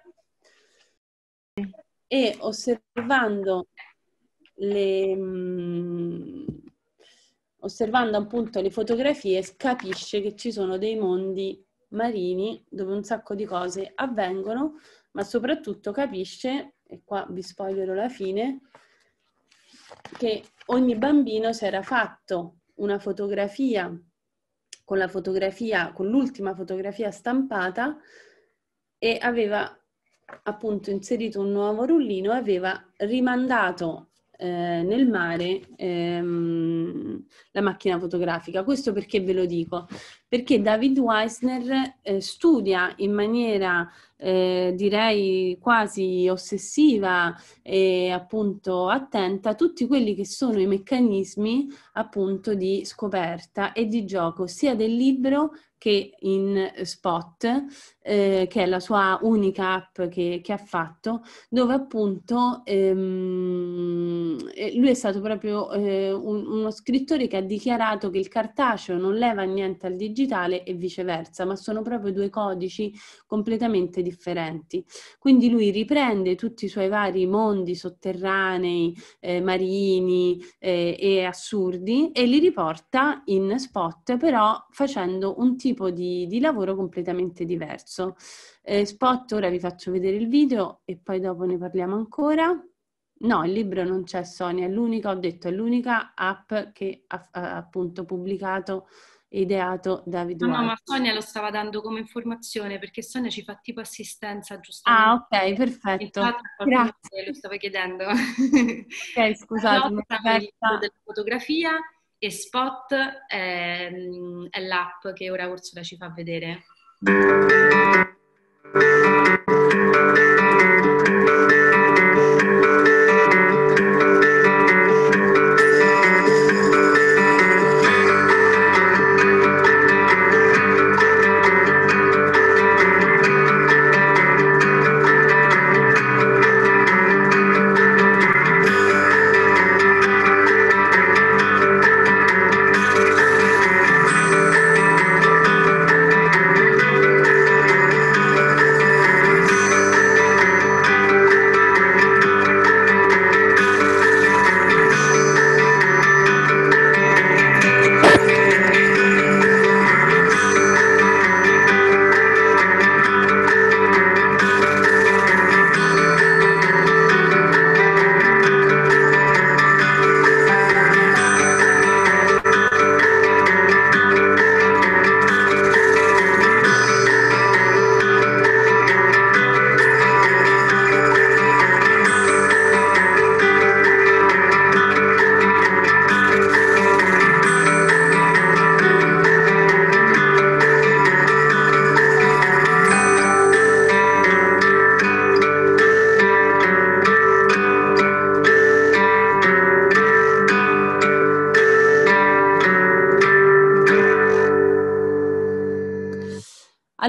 e osservando le mh, osservando appunto le fotografie capisce che ci sono dei mondi marini dove un sacco di cose avvengono, ma soprattutto capisce, e qua vi spoilerò la fine, che ogni bambino si era fatto una fotografia con la fotografia, con l'ultima fotografia stampata, e aveva appunto inserito un nuovo rullino e aveva rimandato eh, nel mare ehm, la macchina fotografica. Questo perché ve lo dico? Perché David Weisner eh, studia in maniera eh, direi quasi ossessiva e appunto attenta tutti quelli che sono i meccanismi appunto di scoperta e di gioco sia del libro che in Spot, eh, che è la sua unica app che, che ha fatto, dove appunto ehm, lui è stato proprio eh, un, uno scrittore che ha dichiarato che il cartaceo non leva niente al digitale e viceversa, ma sono proprio due codici completamente differenti. Quindi lui riprende tutti i suoi vari mondi sotterranei, eh, marini eh, e assurdi e li riporta in Spot, però facendo un tipo Di, di lavoro completamente diverso. Eh, Spot, ora vi faccio vedere il video e poi dopo ne parliamo ancora. No, il libro non c'è, Sonia, è l'unica, ho detto, è l'unica app che ha, ha appunto pubblicato e ideato David No, White. no, ma Sonia lo stava dando come informazione perché Sonia ci fa tipo assistenza, giustamente. Ah, ok, perfetto. Grazie. Lo stava chiedendo. Ok, scusate, mi è il libro della fotografia e Spot è, è l'app che ora Ursula ci fa vedere.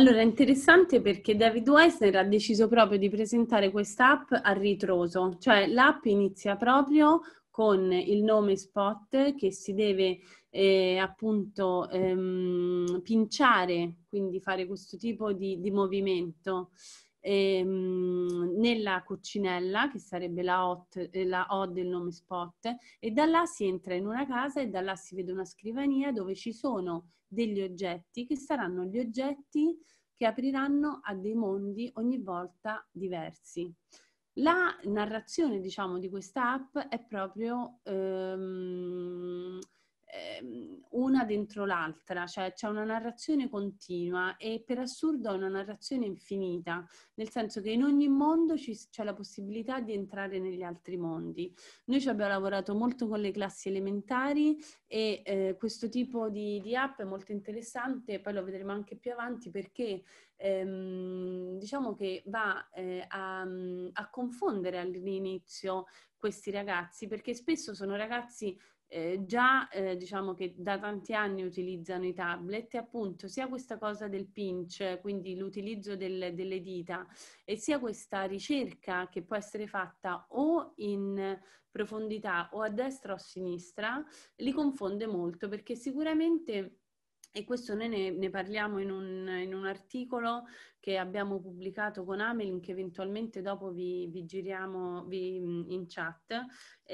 Allora, è interessante perché David Wessner ha deciso proprio di presentare quest'app a ritroso, cioè l'app inizia proprio con il nome Spot che si deve eh, appunto ehm, pinciare, quindi fare questo tipo di, di movimento ehm, nella cucinella, che sarebbe la, hot, eh, la O del nome Spot, e da là si entra in una casa e da là si vede una scrivania dove ci sono degli oggetti che saranno gli oggetti che apriranno a dei mondi ogni volta diversi. La narrazione, diciamo, di questa app è proprio ehm, ehm, una dentro l'altra, cioè c'è una narrazione continua e per assurdo è una narrazione infinita, nel senso che in ogni mondo ci- c'è la possibilità di entrare negli altri mondi. Noi ci abbiamo lavorato molto con le classi elementari e eh, questo tipo di, di app è molto interessante, poi lo vedremo anche più avanti perché ehm, diciamo che va eh, a, a confondere all'inizio questi ragazzi, perché spesso sono ragazzi eh, già eh, diciamo che da tanti anni utilizzano i tablet e appunto sia questa cosa del pinch, quindi l'utilizzo del- delle dita, e sia questa ricerca che può essere fatta o in profondità o a destra o a sinistra, li confonde molto perché sicuramente, e questo noi ne, ne parliamo in un, in un articolo che abbiamo pubblicato con Amelin, che eventualmente dopo vi, vi giriamo vi, in chat.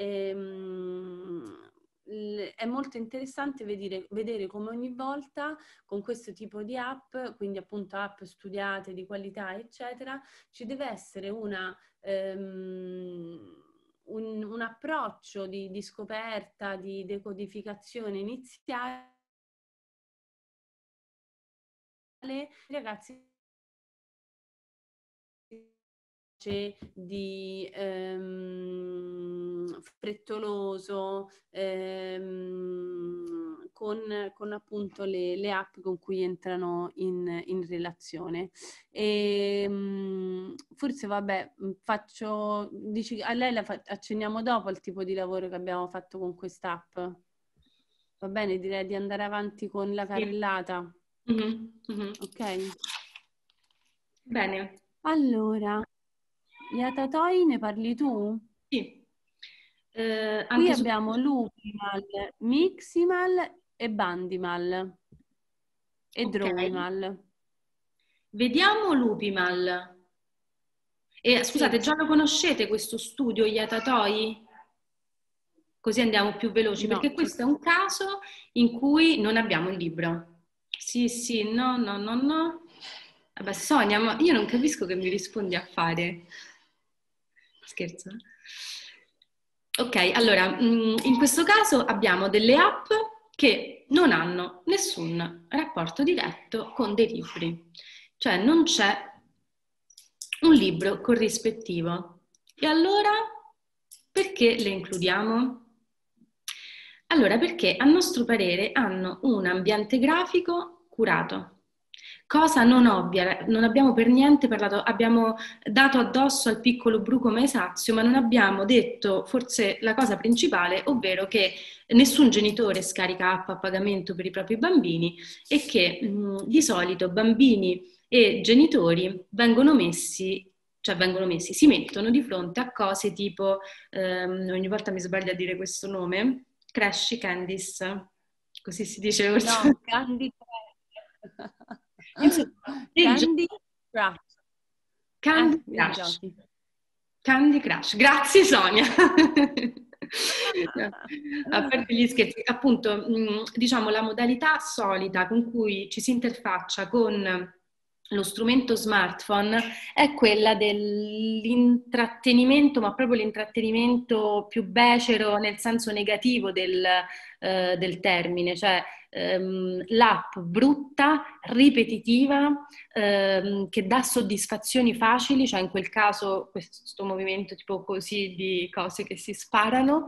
Ehm, l- è molto interessante vedere, vedere come ogni volta con questo tipo di app, quindi appunto app studiate di qualità eccetera, ci deve essere una... ehm, un, un approccio di, di scoperta, di decodificazione iniziale, i ragazzi di ehm, frettoloso, ehm, con, con appunto le, le app con cui entrano in, in relazione. E, mh, forse vabbè, faccio, dici, a lei la fa, accenniamo dopo al tipo di lavoro che abbiamo fatto con quest'app. Va bene, direi di andare avanti con la carrellata. Mm-hmm, mm-hmm. Ok? Bene. Allora, Yatatoi ne parli tu? Sì. Eh, Qui anche su... abbiamo Lupimal, Miximal e Bandimal e Ok. Drowimal. Vediamo Lupimal. E scusate, Sì. già lo conoscete questo studio Yatatoi? Così andiamo più veloci, No, perché questo è un caso in cui non abbiamo il libro. Sì, sì, no, no, no, no. Vabbè, Sonia, ma io non capisco che mi rispondi a fare. Scherzo. Ok, allora, in questo caso abbiamo delle app che non hanno nessun rapporto diretto con dei libri. Cioè non c'è un libro corrispettivo. E allora perché le includiamo? Allora, perché a nostro parere hanno un ambiente grafico curato. Cosa non ovvia, non abbiamo per niente parlato, abbiamo dato addosso al piccolo bruco Maesazio, ma non abbiamo detto forse la cosa principale, ovvero che nessun genitore scarica app a pagamento per i propri bambini e che mh, di solito bambini e genitori vengono messi, cioè vengono messi, si mettono di fronte a cose tipo, ehm, ogni volta mi sbaglio a dire questo nome, Crash Candice, così si dice. no, Candy Crush. Insomma, Candy Crush. Candy Eh, Crush. Candy Crush. Grazie Sonia. A parte gli scherzi, appunto, diciamo la modalità solita con cui ci si interfaccia con lo strumento smartphone è quella dell'intrattenimento, ma proprio l'intrattenimento più becero nel senso negativo del, eh, del termine, cioè ehm, l'app brutta, ripetitiva, ehm, che dà soddisfazioni facili, cioè in quel caso questo movimento tipo così di cose che si sparano,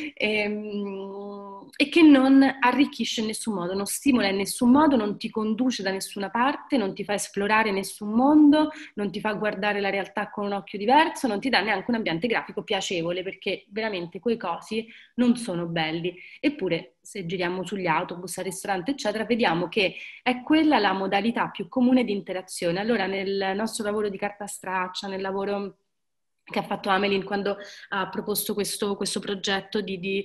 ehm, e che non arricchisce in nessun modo, non stimola in nessun modo, non ti conduce da nessuna parte, non ti fa esplorare nessun mondo, non ti fa guardare la realtà con un occhio diverso, non ti dà neanche un ambiente grafico piacevole, perché veramente quei cosi non sono belli. Eppure se giriamo sugli autobus, al ristorante, eccetera, vediamo che è quella la modalità più comune di interazione. Allora, nel nostro lavoro di carta straccia, nel lavoro che ha fatto Amelin quando ha proposto questo, questo progetto di, di,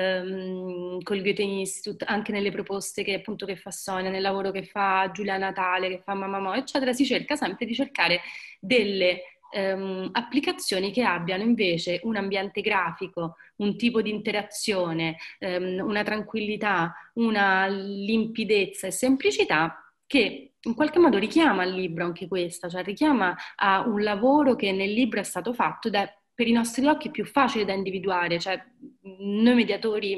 ehm, col Goethe Institute, anche nelle proposte che appunto che fa Sonia, nel lavoro che fa Giulia Natale, che fa Mamma Mo, eccetera, si cerca sempre di cercare delle ehm, applicazioni che abbiano invece un ambiente grafico, un tipo di interazione, ehm, una tranquillità, una limpidezza e semplicità che in qualche modo richiama al libro anche questa, cioè richiama a un lavoro che nel libro è stato fatto ed è per i nostri occhi più facile da individuare, cioè noi mediatori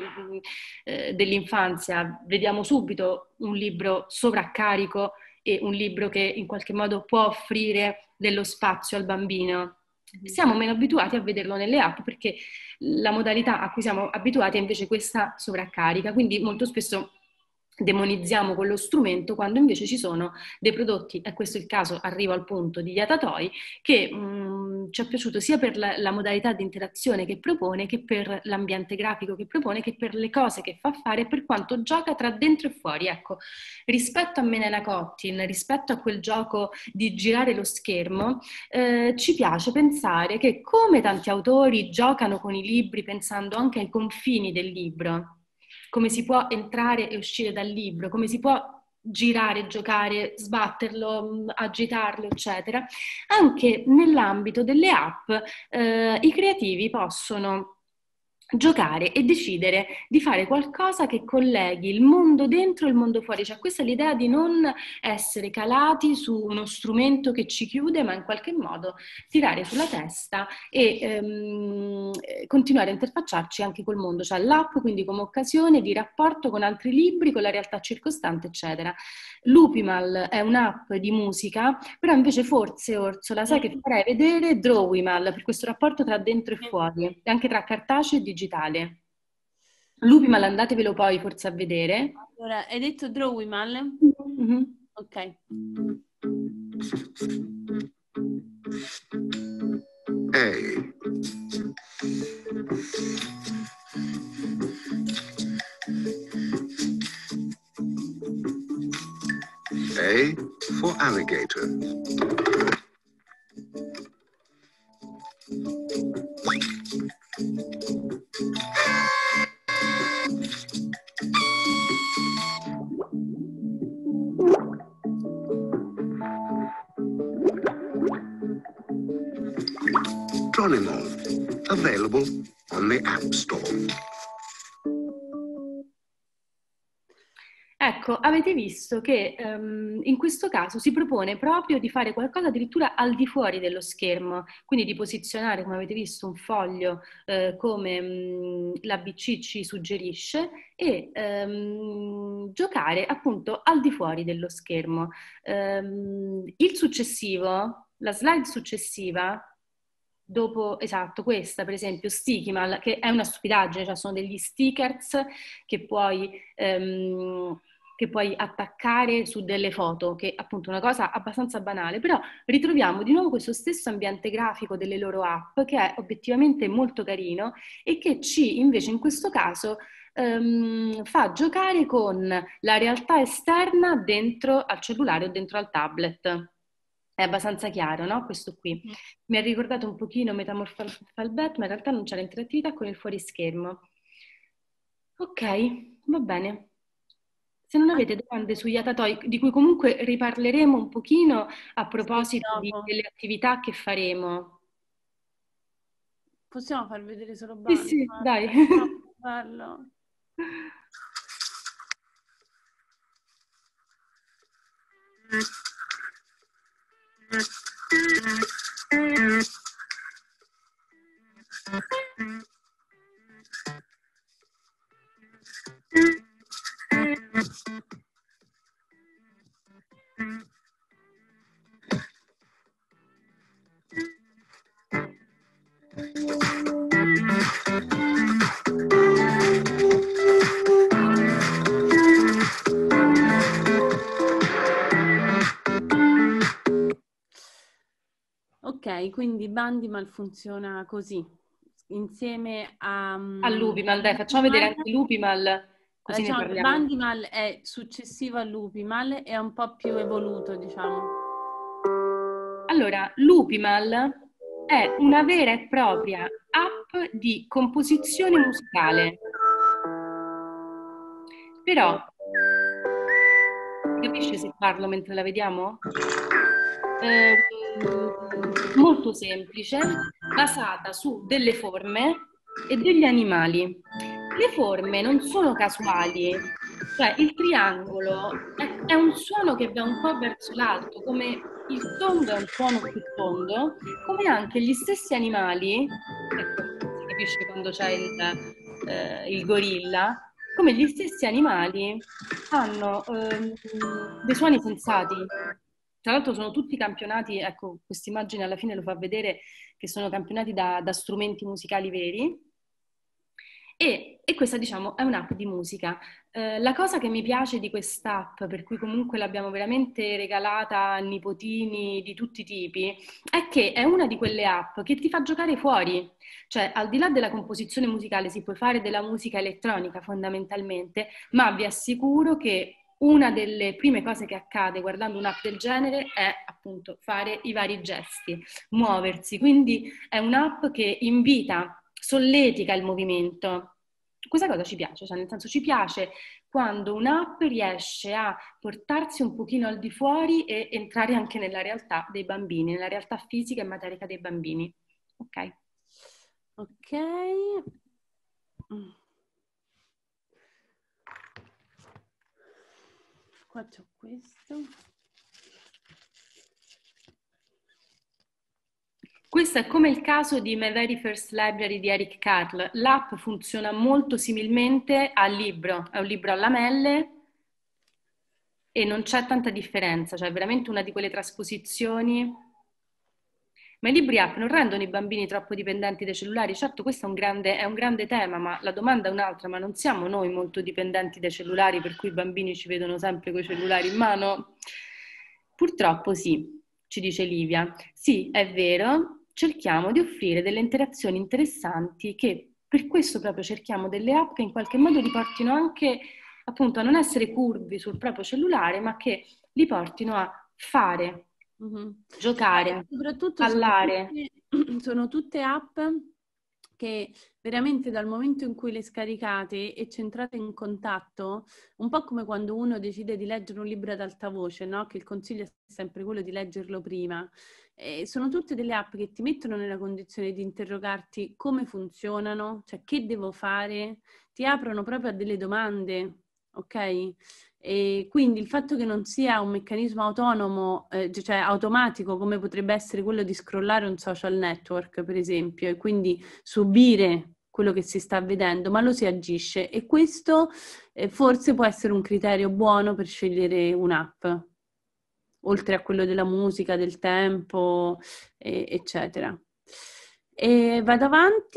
eh, dell'infanzia vediamo subito un libro sovraccarico e un libro che in qualche modo può offrire dello spazio al bambino. Siamo meno abituati a vederlo nelle app perché la modalità a cui siamo abituati è invece questa sovraccarica, quindi molto spesso demonizziamo quello strumento quando invece ci sono dei prodotti, e questo è il caso, arrivo al punto di Yatatoi, che mh, ci è piaciuto sia per la, la modalità di interazione che propone, che per l'ambiente grafico che propone, che per le cose che fa fare, per quanto gioca tra dentro e fuori. Ecco, rispetto a Menela Cottin, rispetto a quel gioco di girare lo schermo, eh, ci piace pensare che come tanti autori giocano con i libri pensando anche ai confini del libro, come si può entrare e uscire dal libro, come si può girare, giocare, sbatterlo, agitarlo, eccetera. Anche nell'ambito delle app eh, i creativi possono giocare e decidere di fare qualcosa che colleghi il mondo dentro e il mondo fuori. Cioè questa è l'idea di non essere calati su uno strumento che ci chiude, ma in qualche modo tirare sulla testa e ehm, continuare a interfacciarci anche col mondo. Cioè l'app quindi come occasione di rapporto con altri libri, con la realtà circostante, eccetera. Lupimal è un'app di musica, però invece forse, Orsola, sai che farei vedere Drawimal per questo rapporto tra dentro e fuori, anche tra cartaceo e digitale. Lupimal andatevelo poi forse a vedere. Allora, hai detto Drawimal? Mm-hmm. Ok. A. A for alligator. Geronimo, available on the App Store. Ecco, avete visto che um, in questo caso si propone proprio di fare qualcosa addirittura al di fuori dello schermo, quindi di posizionare, come avete visto, un foglio eh, come um, l'A B C ci suggerisce e um, giocare appunto al di fuori dello schermo. Um, il successivo, la slide successiva, dopo, esatto, questa per esempio, Stikimal, che è una stupidaggine, cioè sono degli stickers che puoi, ehm, che puoi attaccare su delle foto, che appunto è una cosa abbastanza banale, però ritroviamo di nuovo questo stesso ambiente grafico delle loro app che è obiettivamente molto carino e che ci invece in questo caso ehm, fa giocare con la realtà esterna dentro al cellulare o dentro al tablet. È abbastanza chiaro, no? Questo qui. Mi ha ricordato un pochino Metamorphalbet, ma in realtà non c'è l'interattività con il fuorischermo. Ok, va bene. Se non avete domande su Yatatoi, di cui comunque riparleremo un pochino a proposito di, delle attività che faremo. Possiamo far vedere solo Bandi? Sì, sì, dai. Bello. Ok, quindi Bandimal funziona così, insieme a... A Lupimal, dai, facciamo vedere anche Lupimal. Così Eh, ne diciamo, parliamo. Bandimal è successivo a Lupimal e è un po' più evoluto, diciamo. Allora, Lupimal è una vera e propria app di composizione musicale. Però, capisci se parlo mentre la vediamo? Eh, molto semplice, basata su delle forme e degli animali. Le forme non sono casuali, cioè il triangolo è, è un suono che va un po' verso l'alto, come il tondo è un suono più tondo, come anche gli stessi animali, ecco, si capisce quando c'è il, eh, il gorilla, come gli stessi animali hanno ehm, dei suoni sensati. Tra l'altro sono tutti campionati, ecco, questa immagine alla fine lo fa vedere che sono campionati da, da strumenti musicali veri. E, e questa, diciamo, è un'app di musica. Eh, la cosa che mi piace di quest'app, per cui comunque l'abbiamo veramente regalata a nipotini di tutti i tipi, è che è una di quelle app che ti fa giocare fuori. Cioè, al di là della composizione musicale, si può fare della musica elettronica fondamentalmente, ma vi assicuro che una delle prime cose che accade guardando un'app del genere è appunto fare i vari gesti, muoversi. Quindi è un'app che invita, solletica il movimento. Questa cosa ci piace, cioè nel senso ci piace quando un'app riesce a portarsi un pochino al di fuori e entrare anche nella realtà dei bambini, nella realtà fisica e materica dei bambini. Ok? Ok. Qua c'ho questo. Questo è come il caso di My Very First Library di Eric Carle. L'app funziona molto similmente al libro, è un libro a lamelle e non c'è tanta differenza, cioè è veramente una di quelle trasposizioni. Ma i libri app non rendono i bambini troppo dipendenti dai cellulari? Certo, questo è un grande, è un grande tema, ma la domanda è un'altra, ma non siamo noi molto dipendenti dai cellulari per cui i bambini ci vedono sempre con i cellulari in mano? Purtroppo sì, ci dice Livia. Sì, è vero. Cerchiamo di offrire delle interazioni interessanti che per questo proprio cerchiamo delle app che in qualche modo li portino anche appunto a non essere curvi sul proprio cellulare, ma che li portino a fare, Mm-hmm. giocare, Soprattutto ballare. sono tutte, sono tutte app che veramente dal momento in cui le scaricate e ci entrate in contatto, un po' come quando uno decide di leggere un libro ad alta voce, no? Che il consiglio è sempre quello di leggerlo prima. E sono tutte delle app che ti mettono nella condizione di interrogarti come funzionano, cioè che devo fare, ti aprono proprio a delle domande, ok? E quindi il fatto che non sia un meccanismo autonomo, eh, cioè automatico, come potrebbe essere quello di scrollare un social network, per esempio, e quindi subire quello che si sta vedendo, ma lo si agisce. E questo eh, forse può essere un criterio buono per scegliere un'app, oltre a quello della musica, del tempo, eh, eccetera. E vado avanti.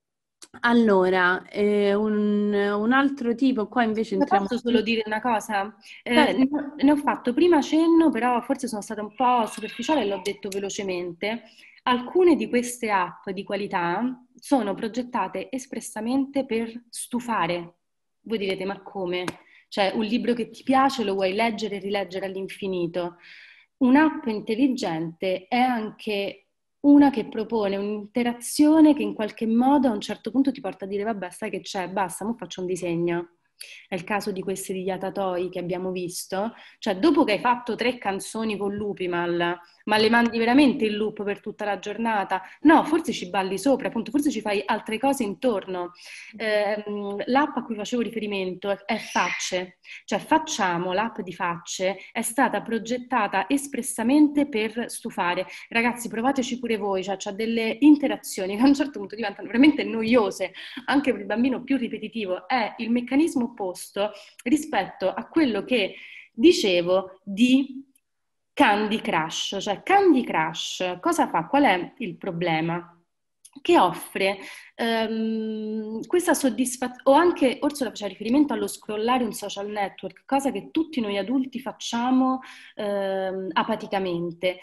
Allora, eh, un, un altro tipo, qua invece entriamo... Posso solo dire una cosa? Eh, ne ne ho fatto prima cenno, però forse sono stata un po' superficiale e l'ho detto velocemente. Alcune di queste app di qualità sono progettate espressamente per stufare. Voi direte, ma come? Cioè, un libro che ti piace lo vuoi leggere e rileggere all'infinito. Un'app intelligente è anche una che propone un'interazione che in qualche modo a un certo punto ti porta a dire vabbè, sai che c'è, basta, ora faccio un disegno. È il caso di questi di Yatatoi che abbiamo visto. Cioè, dopo che hai fatto tre canzoni con Lupimal, ma le mandi veramente in loop per tutta la giornata? No, forse ci balli sopra, appunto, forse ci fai altre cose intorno. Eh, l'app a cui facevo riferimento è, è Facce. Cioè, Facciamo, l'app di Facce, è stata progettata espressamente per stufare. Ragazzi, provateci pure voi, cioè c'ha delle interazioni che a un certo punto diventano veramente noiose, anche per il bambino più ripetitivo. È il meccanismo opposto rispetto a quello che dicevo di Candy Crush. Cioè Candy Crush cosa fa? Qual è il problema? Che offre um, questa soddisfazione, o anche Orsola faceva riferimento allo scrollare un social network, cosa che tutti noi adulti facciamo um, apaticamente.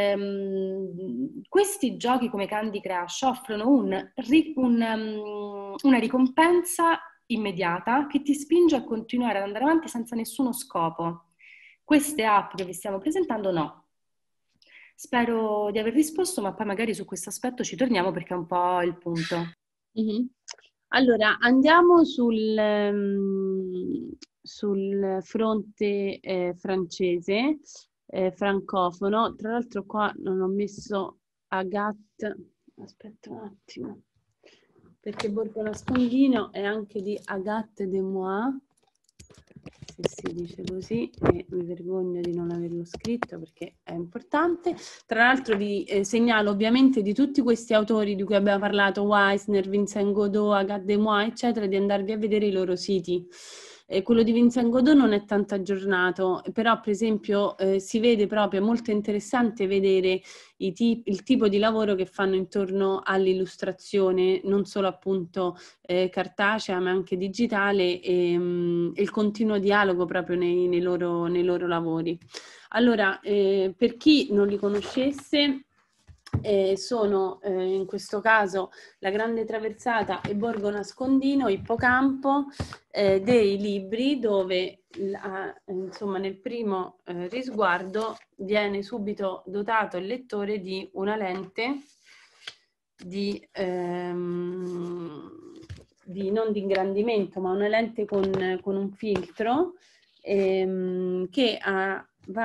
Um, questi giochi come Candy Crush offrono un, un, um, una ricompensa immediata che ti spinge a continuare ad andare avanti senza nessuno scopo. Queste app che vi stiamo presentando no. Spero di aver risposto, ma poi magari su questo aspetto ci torniamo perché è un po' il punto. Mm-hmm. Allora, andiamo sul, um, sul fronte eh, francese, eh, francofono. Tra l'altro qua non ho messo Agathe, aspetta un attimo, perché Borgo Nascondino è anche di Agathe de Moi, se si dice così, e mi vergogno di non averlo scritto perché è importante. Tra l'altro vi eh, segnalo ovviamente di tutti questi autori di cui abbiamo parlato, Wiesner, Vincent Godot, Agathe de Moi, eccetera, di andarvi a vedere i loro siti. Eh, quello di Vincent Godot non è tanto aggiornato, però per esempio eh, si vede proprio, è molto interessante vedere i tip, il tipo di lavoro che fanno intorno all'illustrazione, non solo appunto eh, cartacea ma anche digitale, e mh, il continuo dialogo proprio nei, nei, loro, nei loro lavori. Allora, eh, per chi non li conoscesse, Eh, sono eh, in questo caso La Grande Traversata e Borgo Nascondino, Ippocampo, eh, dei libri dove la, insomma nel primo eh, risguardo viene subito dotato il lettore di una lente di, ehm, di non di ingrandimento ma una lente con, con un filtro ehm, che ha, va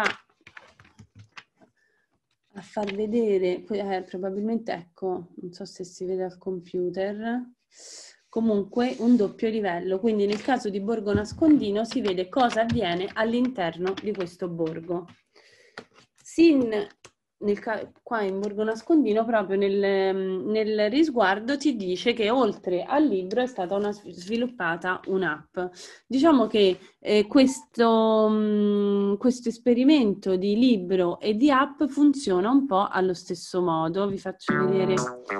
a far vedere, eh, probabilmente ecco, non so se si vede al computer, comunque un doppio livello, quindi nel caso di Borgo Nascondino si vede cosa avviene all'interno di questo borgo. Sin, nel, qua in Borgo Nascondino, proprio nel, nel risguardo ti dice che oltre al libro è stata una, sviluppata un'app. Diciamo che eh, questo, mh, questo esperimento di libro e di app funziona un po' allo stesso modo. Vi faccio vedere.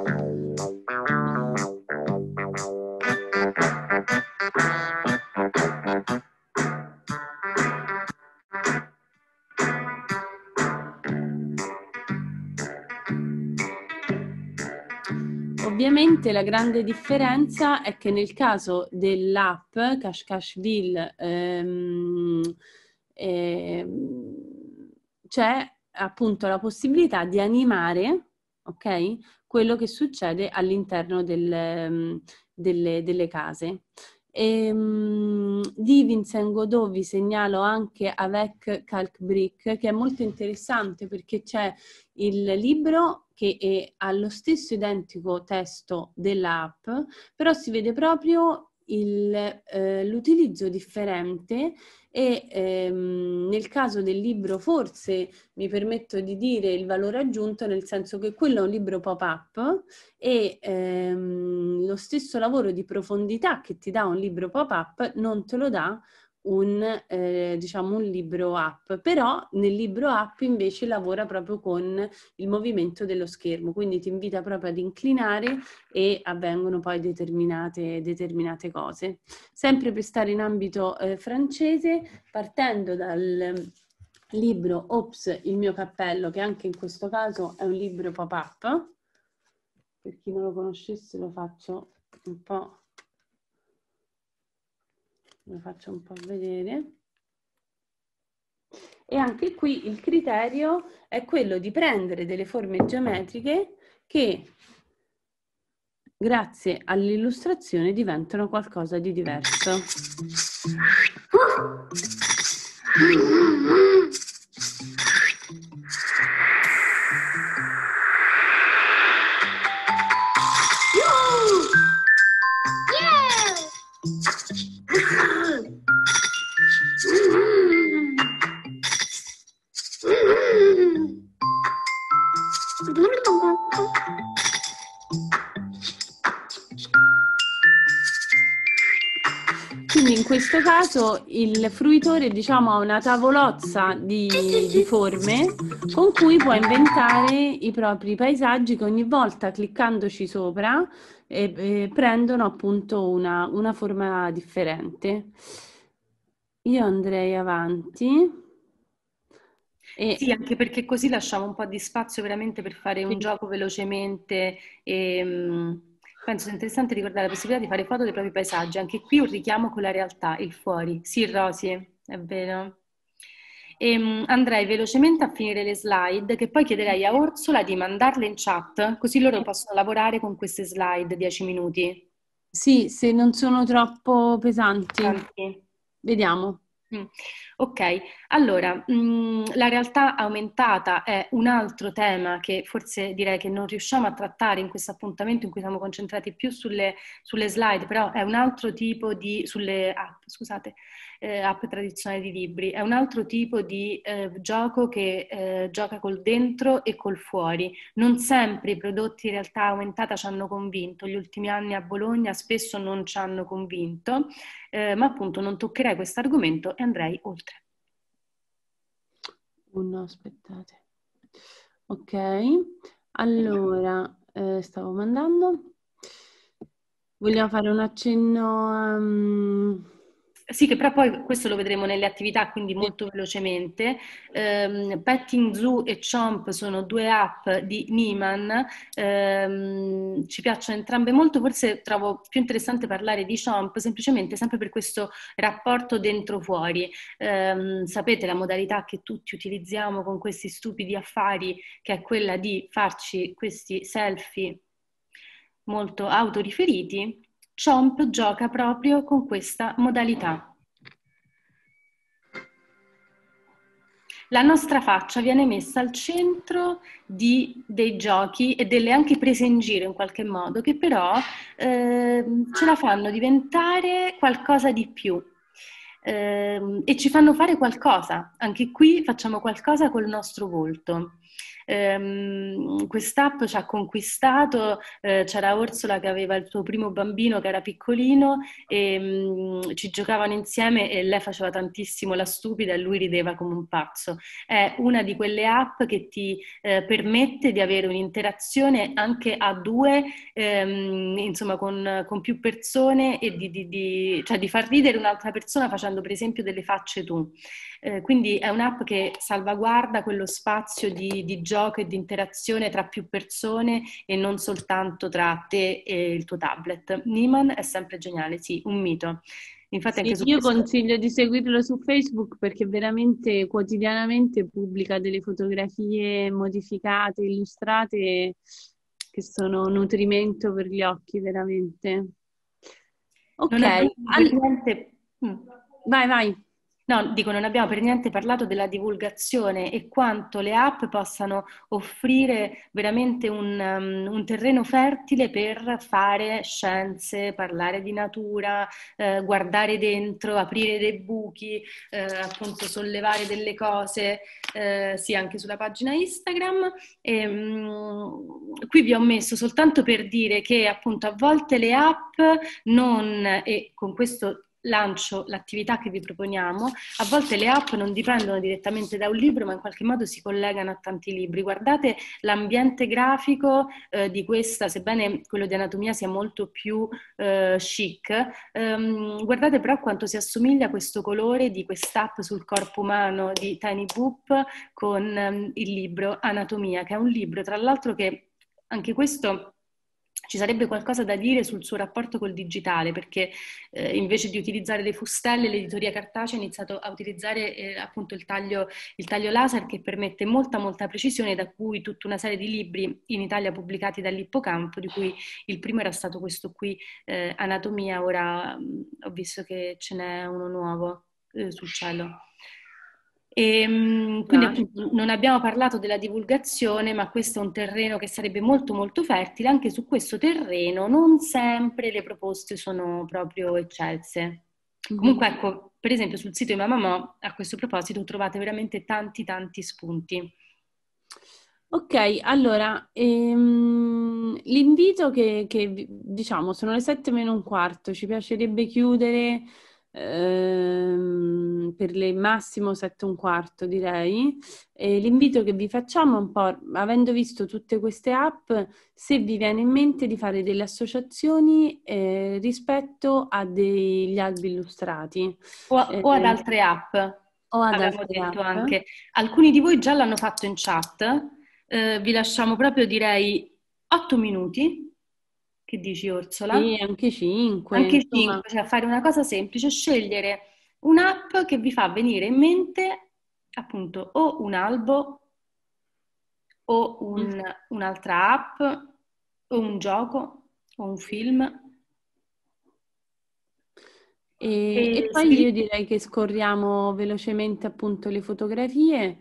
Ovviamente la grande differenza è che nel caso dell'app Kashkashville ehm, ehm, c'è appunto la possibilità di animare, ok, quello che succede all'interno del, delle, delle case. E, um, di Vincent Godot vi segnalo anche Avec Calc-Brick, che è molto interessante perché c'è il libro che è allo stesso identico testo dell'app, però si vede proprio eh, l'utilizzo differente e ehm, nel caso del libro forse mi permetto di dire il valore aggiunto, nel senso che quello è un libro pop-up e ehm, lo stesso lavoro di profondità che ti dà un libro pop-up non te lo dà un, eh, diciamo un libro app, però nel libro app invece lavora proprio con il movimento dello schermo, quindi ti invita proprio ad inclinare e avvengono poi determinate, determinate cose. Sempre per stare in ambito eh, francese, partendo dal libro Ops, il mio cappello, che anche in questo caso è un libro pop-up, per chi non lo conoscesse lo faccio un po' lo faccio un po' vedere. E anche qui il criterio è quello di prendere delle forme geometriche che grazie all'illustrazione diventano qualcosa di diverso. Quindi in questo caso il fruitore, diciamo, ha una tavolozza di, di forme con cui può inventare i propri paesaggi che ogni volta cliccandoci sopra eh, eh, prendono appunto una, una forma differente. Io andrei avanti. E... Sì, anche perché così lasciamo un po' di spazio veramente per fare un sì. gioco velocemente e, Penso sia interessante ricordare la possibilità di fare foto dei propri paesaggi. Anche qui un richiamo con la realtà, il fuori. Sì, Rosy, è vero. E, andrei velocemente a finire le slide, che poi chiederei a Orsola di mandarle in chat, così loro possono lavorare con queste slide dieci minuti. Sì, se non sono troppo pesanti. Tanti. Vediamo. Mm. Ok, allora, mh, la realtà aumentata è un altro tema che forse direi che non riusciamo a trattare in questo appuntamento in cui siamo concentrati più sulle, sulle slide, però è un altro tipo di, sulle app, scusate, eh, app tradizionali di libri, è un altro tipo di eh, gioco che eh, gioca col dentro e col fuori. Non sempre i prodotti in realtà aumentata ci hanno convinto, gli ultimi anni a Bologna spesso non ci hanno convinto. Eh, ma appunto non toccherei questo argomento e andrei oltre. Oh no, aspettate. Ok, allora, eh, stavo mandando. Vogliamo fare un accenno a... Um... Sì, che però poi questo lo vedremo nelle attività, quindi molto velocemente. Um, Petting Zoo e Chomp sono due app di Nieman, um, ci piacciono entrambe molto, forse trovo più interessante parlare di Chomp semplicemente sempre per questo rapporto dentro-fuori. Um, sapete la modalità che tutti utilizziamo con questi stupidi affari, che è quella di farci questi selfie molto autoriferiti. Chomp gioca proprio con questa modalità. La nostra faccia viene messa al centro di, dei giochi e delle anche prese in giro in qualche modo, che però eh, ce la fanno diventare qualcosa di più. Eh, e ci fanno fare qualcosa. Anche qui facciamo qualcosa col nostro volto. Um, quest'app ci ha conquistato, eh, c'era Orsola che aveva il suo primo bambino che era piccolino e um, ci giocavano insieme e lei faceva tantissimo la stupida e lui rideva come un pazzo. È una di quelle app che ti eh, permette di avere un'interazione anche a due, ehm, insomma con, con più persone e di, di, di, cioè di far ridere un'altra persona facendo per esempio delle facce tu. Eh, quindi è un'app che salvaguarda quello spazio di, di gioco e di interazione tra più persone e non soltanto tra te e il tuo tablet. Nieman è sempre geniale, sì, un mito. Infatti anche sì, su io questo... consiglio di seguirlo su Facebook perché veramente quotidianamente pubblica delle fotografie modificate, illustrate, che sono nutrimento per gli occhi, veramente. Ok, non abbiamo All... per niente... Mm. vai, vai. No, dico, non abbiamo per niente parlato della divulgazione e quanto le app possano offrire veramente un, um, un terreno fertile per fare scienze, parlare di natura, eh, guardare dentro, aprire dei buchi, eh, appunto sollevare delle cose, eh, sì, anche sulla pagina Instagram. E, um, qui vi ho messo soltanto per dire che appunto a volte le app non, e con questo lancio l'attività che vi proponiamo, a volte le app non dipendono direttamente da un libro ma in qualche modo si collegano a tanti libri. Guardate l'ambiente grafico eh, di questa, sebbene quello di anatomia sia molto più eh, chic, ehm, guardate però quanto si assomiglia questo colore di quest'app sul corpo umano di Tiny Boop con ehm, il libro Anatomia, che è un libro tra l'altro che anche questo ci sarebbe qualcosa da dire sul suo rapporto col digitale, perché eh, invece di utilizzare le fustelle, l'editoria cartacea ha iniziato a utilizzare eh, appunto il taglio, il taglio laser che permette molta molta precisione, da cui tutta una serie di libri in Italia pubblicati dall'Ippocampo, di cui il primo era stato questo qui, eh, Anatomia, ora mh, ho visto che ce n'è uno nuovo eh, sul cielo. E, quindi appunto non abbiamo parlato della divulgazione, ma questo è un terreno che sarebbe molto molto fertile. Anche su questo terreno non sempre le proposte sono proprio eccelse. Mm-hmm. Comunque ecco, per esempio sul sito di Mamamò a questo proposito trovate veramente tanti tanti spunti. Ok, allora ehm, l'invito che, che diciamo sono le sette meno un quarto, ci piacerebbe chiudere ehm, per le massimo sette e un quarto direi. E l'invito che vi facciamo è un po', avendo visto tutte queste app, se vi viene in mente di fare delle associazioni eh, rispetto a degli albi illustrati. O, eh, o ad altre app, o ad abbiamo altre detto app. anche. Alcuni di voi già l'hanno fatto in chat. Eh, vi lasciamo proprio direi otto minuti Che dici, Orsola? Sì, anche cinque, Anche insomma. cinque, cioè fare una cosa semplice, scegliere un'app che vi fa venire in mente appunto o un albo o un- un'altra app o un gioco o un film. E, e E poi io sì, direi che scorriamo velocemente appunto le fotografie.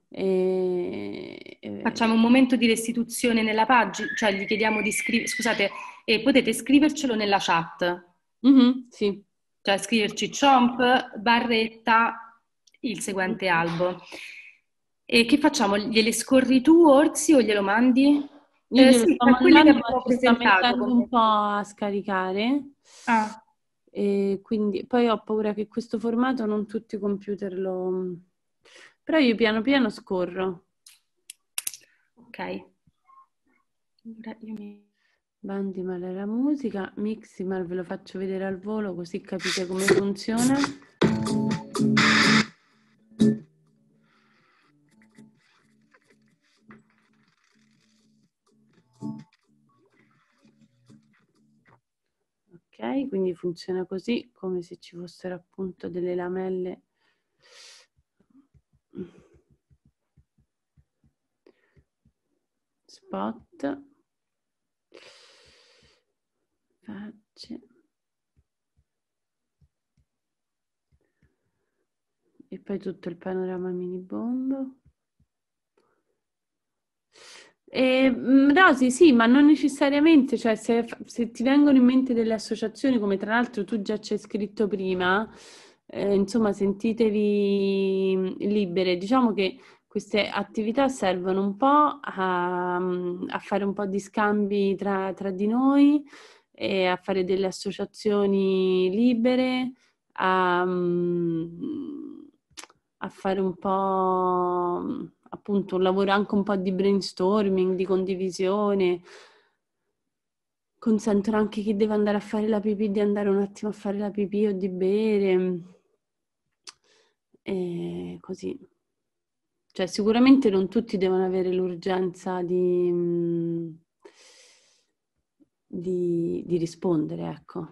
E, facciamo e- un momento di restituzione nella pagina, cioè gli chiediamo di scrivere, scusate, e potete scrivercelo nella chat, Mhm, sì. cioè scriverci chomp, barretta, il seguente Mhm. albo. E che facciamo? Gliele scorri tu, Orsi, o glielo mandi? Io Eh, glielo sì, sto tra quelli che mandando, ma abbiamo ci sta presentato mettendo un come... po' a scaricare. Ah, E quindi poi ho paura che questo formato non tutti i computer lo... Però io piano piano scorro. ok. Ora io mi... Bandimal è la musica, Miximal ve lo faccio vedere al volo così capite come funziona. Ok, quindi funziona così, come se ci fossero appunto delle lamelle. Spot. Facce. E poi tutto il panorama mini bomb. E, mm, Rosy, sì, ma non necessariamente, cioè se, se ti vengono in mente delle associazioni, come tra l'altro tu già ci hai scritto prima, eh, insomma, sentitevi mm, libere. Diciamo che queste attività servono un po' a, mm, a fare un po' di scambi tra, tra di noi e a fare delle associazioni libere, a, mm, a fare un po' mm, appunto un lavoro anche un po' di brainstorming, di condivisione. Consentono anche chi deve andare a fare la pipì di andare un attimo a fare la pipì o di bere. E così. Cioè, sicuramente non tutti devono avere l'urgenza di, mm, di, di rispondere, ecco.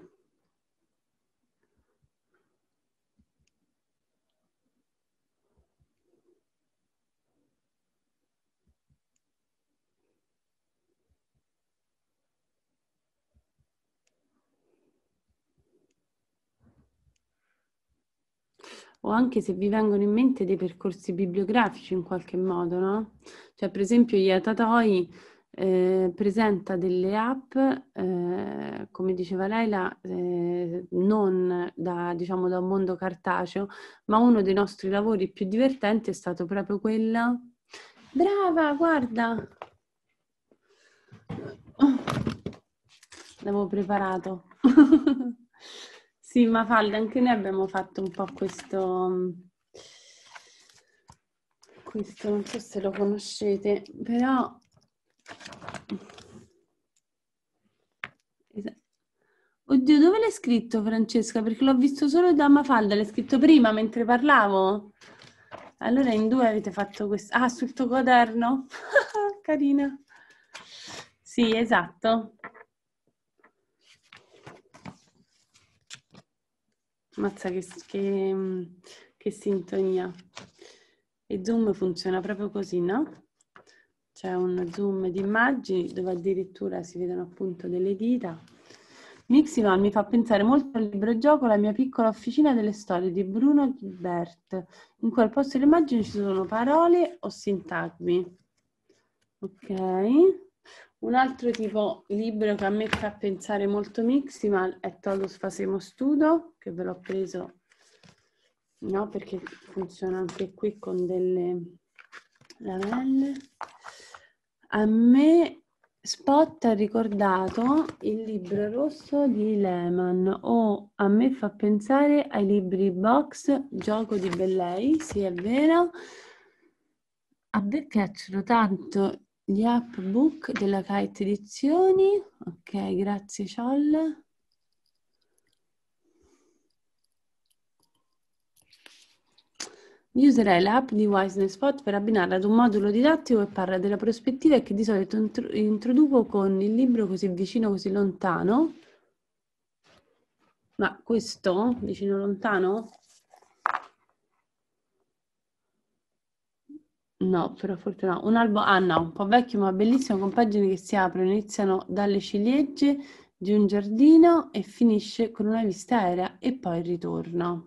O anche se vi vengono in mente dei percorsi bibliografici in qualche modo, no? Cioè, per esempio, Yatatoi eh, presenta delle app, eh, come diceva Leila, eh, non da, diciamo, da un mondo cartaceo, ma uno dei nostri lavori più divertenti è stato proprio quella. Brava, guarda! Oh, l'avevo preparato. Sì, Mafalda, anche noi abbiamo fatto un po' questo, questo, non so se lo conoscete, però... Oddio, dove l'hai scritto, Francesca? Perché l'ho visto solo da Mafalda, l'hai scritto prima mentre parlavo? Allora in due avete fatto questo... Ah, sul tuo quaderno? Carina. Sì, esatto. Mazza che, che, che sintonia. E Zoom funziona proprio così, no? C'è un zoom di immagini dove addirittura si vedono appunto delle dita. Miximal mi fa pensare molto al libro gioco La mia piccola officina delle storie di Bruno Gilbert, in cui al posto delle immagini ci sono parole o sintagmi. Ok. Un altro tipo libro che a me fa pensare molto Miximal è Todos Facemo Studo, che ve l'ho preso, no, perché funziona anche qui con delle lamelle. A me Spot ha ricordato il libro rosso di Lehman, o a me fa pensare ai libri box Gioco di Bellei, sì è vero. A me piacciono tanto gli app book della Kite Edizioni. Ok, grazie Ciol. Io userei l'app di WisenessSpot per abbinarla ad un modulo didattico che parla della prospettiva e che di solito intro- introduco con il libro Così vicino, così lontano. Ma questo, vicino lontano? No, per fortuna no. Un albo, ah no, un po' vecchio ma bellissimo, con pagine che si aprono, iniziano dalle ciliegie di un giardino e finisce con una vista aerea e poi il ritorno.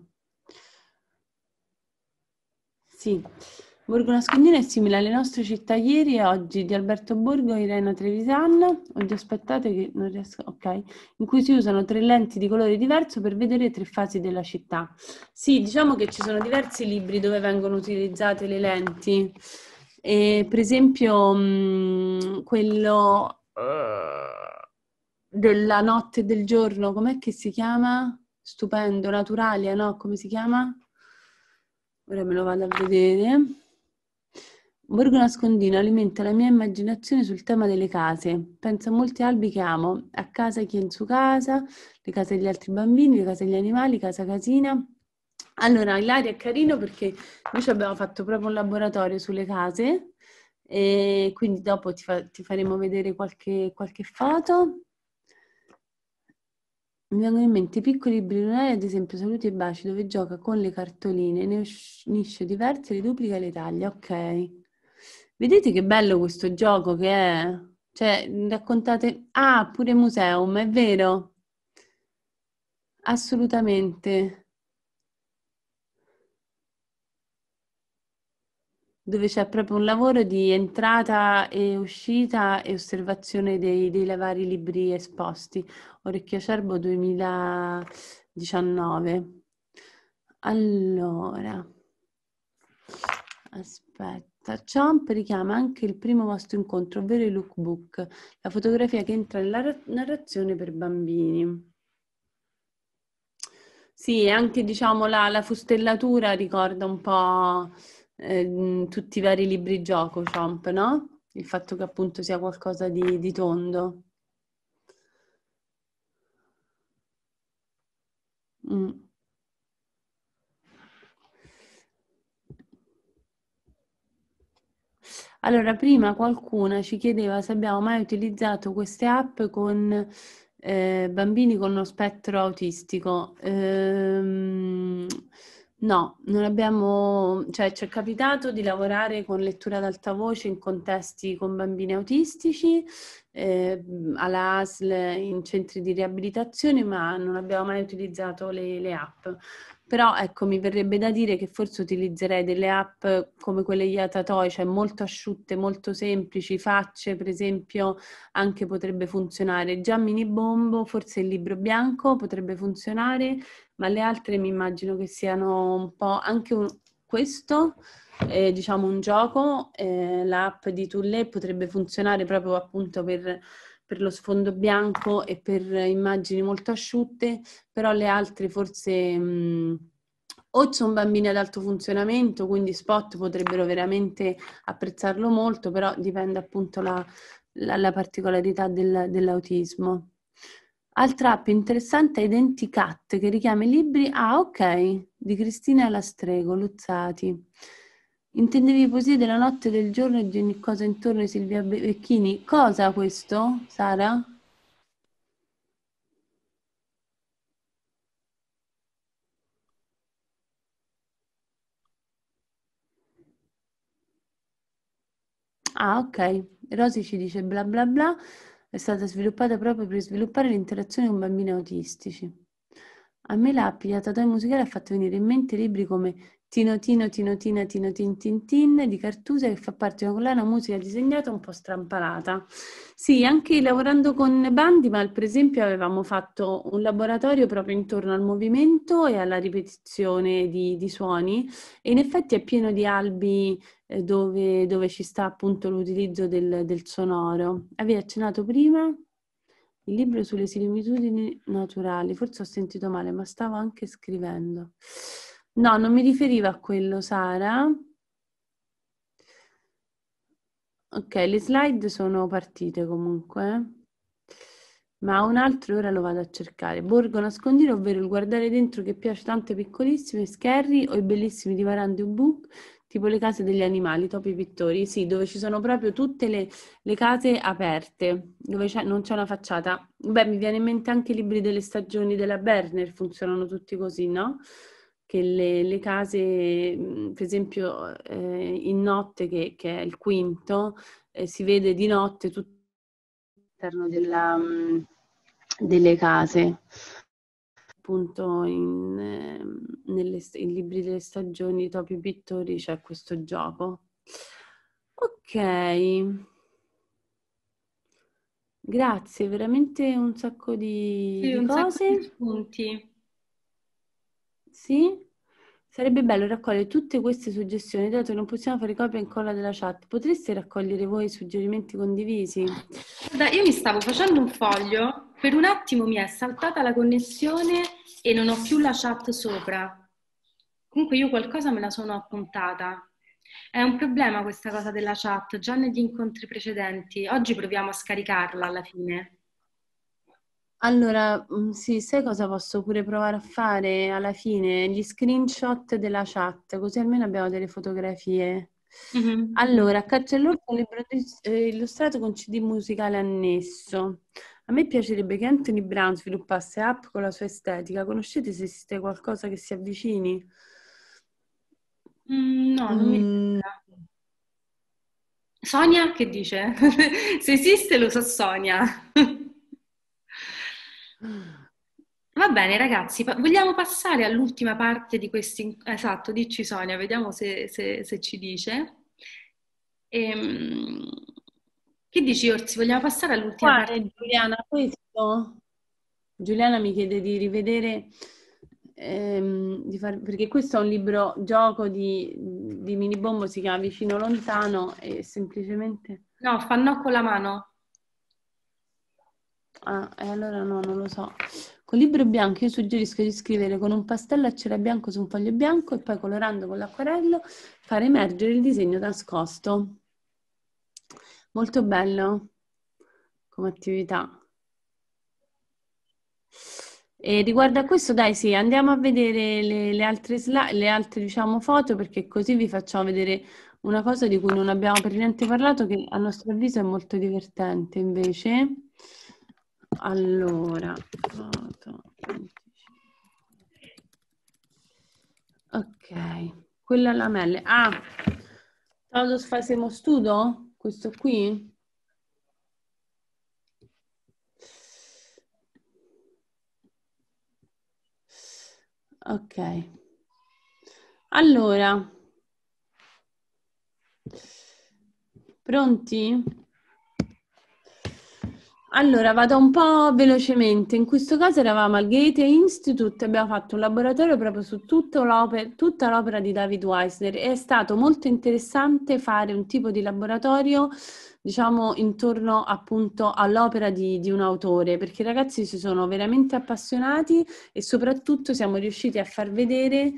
Sì, Borgo Nascondino è simile alle nostre città ieri e oggi di Alberto Borgo e Irena Trevisan. Oddio, aspettate che non riesco, ok, in cui si usano tre lenti di colore diverso per vedere tre fasi della città. Sì, diciamo che ci sono diversi libri dove vengono utilizzate le lenti. E, per esempio, mh, quello eh, della notte e del giorno, com'è che si chiama? Stupendo, Naturalia, no? Come si chiama? Ora me lo vado a vedere. Borgo Nascondino alimenta la mia immaginazione sul tema delle case. Penso a molti albi che amo. A casa chi è in su casa, le case degli altri bambini, le case degli animali, casa casina. Allora, Ilaria è carino perché noi ci abbiamo fatto proprio un laboratorio sulle case e quindi dopo ti, fa- ti faremo vedere qualche, qualche foto. Mi vengono in mente i piccoli libri lunari, ad esempio Saluti e Baci, dove gioca con le cartoline, ne unisce diverse, le duplica e le taglia. Ok. Vedete che bello questo gioco che è? Cioè, raccontate... Ah, pure Museum, è vero? Assolutamente. Dove c'è proprio un lavoro di entrata e uscita e osservazione dei, dei vari libri esposti. Orecchio Acerbo duemiladiciannove. Allora, aspetta, Chomp richiama anche il primo vostro incontro, ovvero il lookbook, la fotografia che entra nella narrazione per bambini. Sì, anche diciamo la, la fustellatura ricorda un po' eh, tutti i vari libri gioco, Chomp, no? Il fatto che appunto sia qualcosa di, di tondo. Mm. Allora, prima qualcuna ci chiedeva se abbiamo mai utilizzato queste app con eh, bambini con uno spettro autistico. Ehm, no, non abbiamo, cioè ci è capitato di lavorare con lettura ad alta voce in contesti con bambini autistici, eh, alla A S L, in centri di riabilitazione, ma non abbiamo mai utilizzato le, le app. Però ecco, mi verrebbe da dire che forse utilizzerei delle app come quelle di Yatatoi, cioè molto asciutte, molto semplici, Facce per esempio anche potrebbe funzionare. Già Mini Bombo, forse il libro bianco potrebbe funzionare, ma le altre mi immagino che siano un po' anche un, questo, eh, diciamo un gioco, eh, l'app di Tulle potrebbe funzionare proprio appunto per per lo sfondo bianco e per immagini molto asciutte, però le altre forse mh, o sono bambini ad alto funzionamento, quindi Spot potrebbero veramente apprezzarlo molto, però dipende appunto la, la, la particolarità del, dell'autismo. Altra app interessante è Identicat, che richiama i libri, ah ok, di Cristina Lastrego, Luzzati. Intendevi poesie della notte, del giorno e di ogni cosa intorno di Silvia Becchini. Cosa questo, Sara? Ah, ok. Rosy ci dice bla bla bla, è stata sviluppata proprio per sviluppare l'interazione con bambini autistici. A me l'app di Yatatoi musicale ha fatto venire in mente libri come Tino Tino Tino Tina Tino Tin Tin Tin di Cartusia, che fa parte di una collana musica disegnata un po' strampalata. Sì, anche lavorando con Bandimal, per esempio, avevamo fatto un laboratorio proprio intorno al movimento e alla ripetizione di, di suoni e in effetti è pieno di albi eh, dove, dove ci sta appunto l'utilizzo del, del sonoro. Avevi accennato prima il libro sulle similitudini naturali, forse ho sentito male, ma stavo anche scrivendo. No, non mi riferiva a quello, Sara. Ok, le slide sono partite comunque. Ma un altro ora lo vado a cercare. Borgo nascondiglio, ovvero il guardare dentro che piace tanto ai piccolissimi, scary o i bellissimi di Varandi Book, tipo le case degli animali, topi pittori, sì, dove ci sono proprio tutte le, le case aperte, dove c'è- non c'è una facciata. Beh, mi viene in mente anche i libri delle stagioni della Berner, funzionano tutti così, no? Che le, le case, mh, per esempio, eh, in notte, che, che è il quinto, eh, si vede di notte tutto all'interno della, mh, delle case. Appunto in, eh, nelle, st- in libri delle stagioni, i topi pittori, c'è questo gioco. Ok, grazie, veramente un sacco di, Sì, di un sacco di cose. spunti. Sì, sarebbe bello raccogliere tutte queste suggestioni, dato che non possiamo fare copia e incolla della chat. Potreste raccogliere voi i suggerimenti condivisi? Guarda, io mi stavo facendo un foglio, per un attimo mi è saltata la connessione e non ho più la chat sopra. Comunque io qualcosa me la sono appuntata. È un problema questa cosa della chat, già negli incontri precedenti. Oggi proviamo a scaricarla alla fine. Allora, mm, sì, sai cosa posso pure provare a fare alla fine? Gli screenshot della chat, così almeno abbiamo delle fotografie. Mhm. Allora, Caccia all'Orso è un libro eh, illustrato con C D musicale annesso. A me piacerebbe che Anthony Brown sviluppasse app con la sua estetica. Conoscete se esiste qualcosa che si avvicini? Mm, no, non mi Mm, ricordo. Sonia, che dice? Se esiste lo sa Sonia. Va bene, ragazzi, pa- vogliamo passare all'ultima parte di questi... Esatto, dici Sonia, vediamo se, se- se ci dice. Ehm, Che dici, Orsi? Vogliamo passare all'ultima Qua parte? è Giuliana, questo. Giuliana mi chiede di rivedere, ehm, di far- perché questo è un libro gioco di, di Minibombo, si chiama Vicino Lontano e semplicemente... No, fanno con la mano. Ah, e allora no, non lo so. Col libro bianco io suggerisco di scrivere con un pastello a cera bianco su un foglio bianco e poi colorando con l'acquarello fare emergere il disegno nascosto. Molto bello come attività. E riguardo a questo, dai, sì, andiamo a vedere le, le altre slide, le altre, diciamo, foto, perché così vi facciamo vedere una cosa di cui non abbiamo per niente parlato, che a nostro avviso è molto divertente invece. Allora, foto. Ok, quella lamelle. Ah, todos facemos studo? Questo qui? Ok. Allora, pronti? Allora, vado un po' velocemente. In questo caso eravamo al Goethe Institute, abbiamo fatto un laboratorio proprio su tutta l'opera, tutta l'opera di David Weissner. È stato molto interessante fare un tipo di laboratorio, diciamo, intorno appunto all'opera di, di un autore, perché i ragazzi si sono veramente appassionati e soprattutto siamo riusciti a far vedere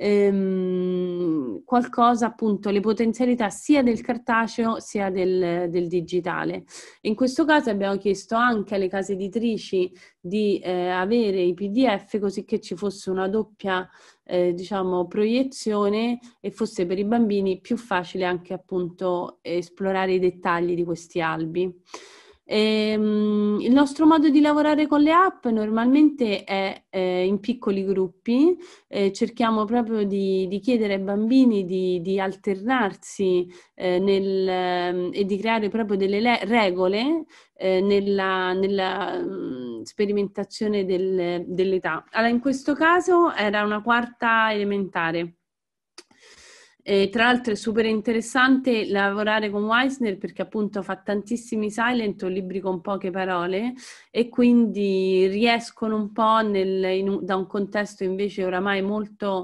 ehm, qualcosa, appunto, le potenzialità sia del cartaceo sia del, del digitale. In questo caso abbiamo chiesto anche alle case editrici di eh, avere i P D F così che ci fosse una doppia eh, diciamo, proiezione e fosse per i bambini più facile anche appunto esplorare i dettagli di questi albi. Ehm, il nostro modo di lavorare con le app normalmente è eh, in piccoli gruppi, eh, cerchiamo proprio di, di chiedere ai bambini di, di alternarsi eh, nel, ehm, e di creare proprio delle le- regole eh, nella, nella mh, sperimentazione del- dell'età. Allora, in questo caso era una quarta elementare. E tra l'altro è super interessante lavorare con Weissner perché appunto fa tantissimi silent o libri con poche parole e quindi riescono un po' nel, in un, da un contesto invece oramai molto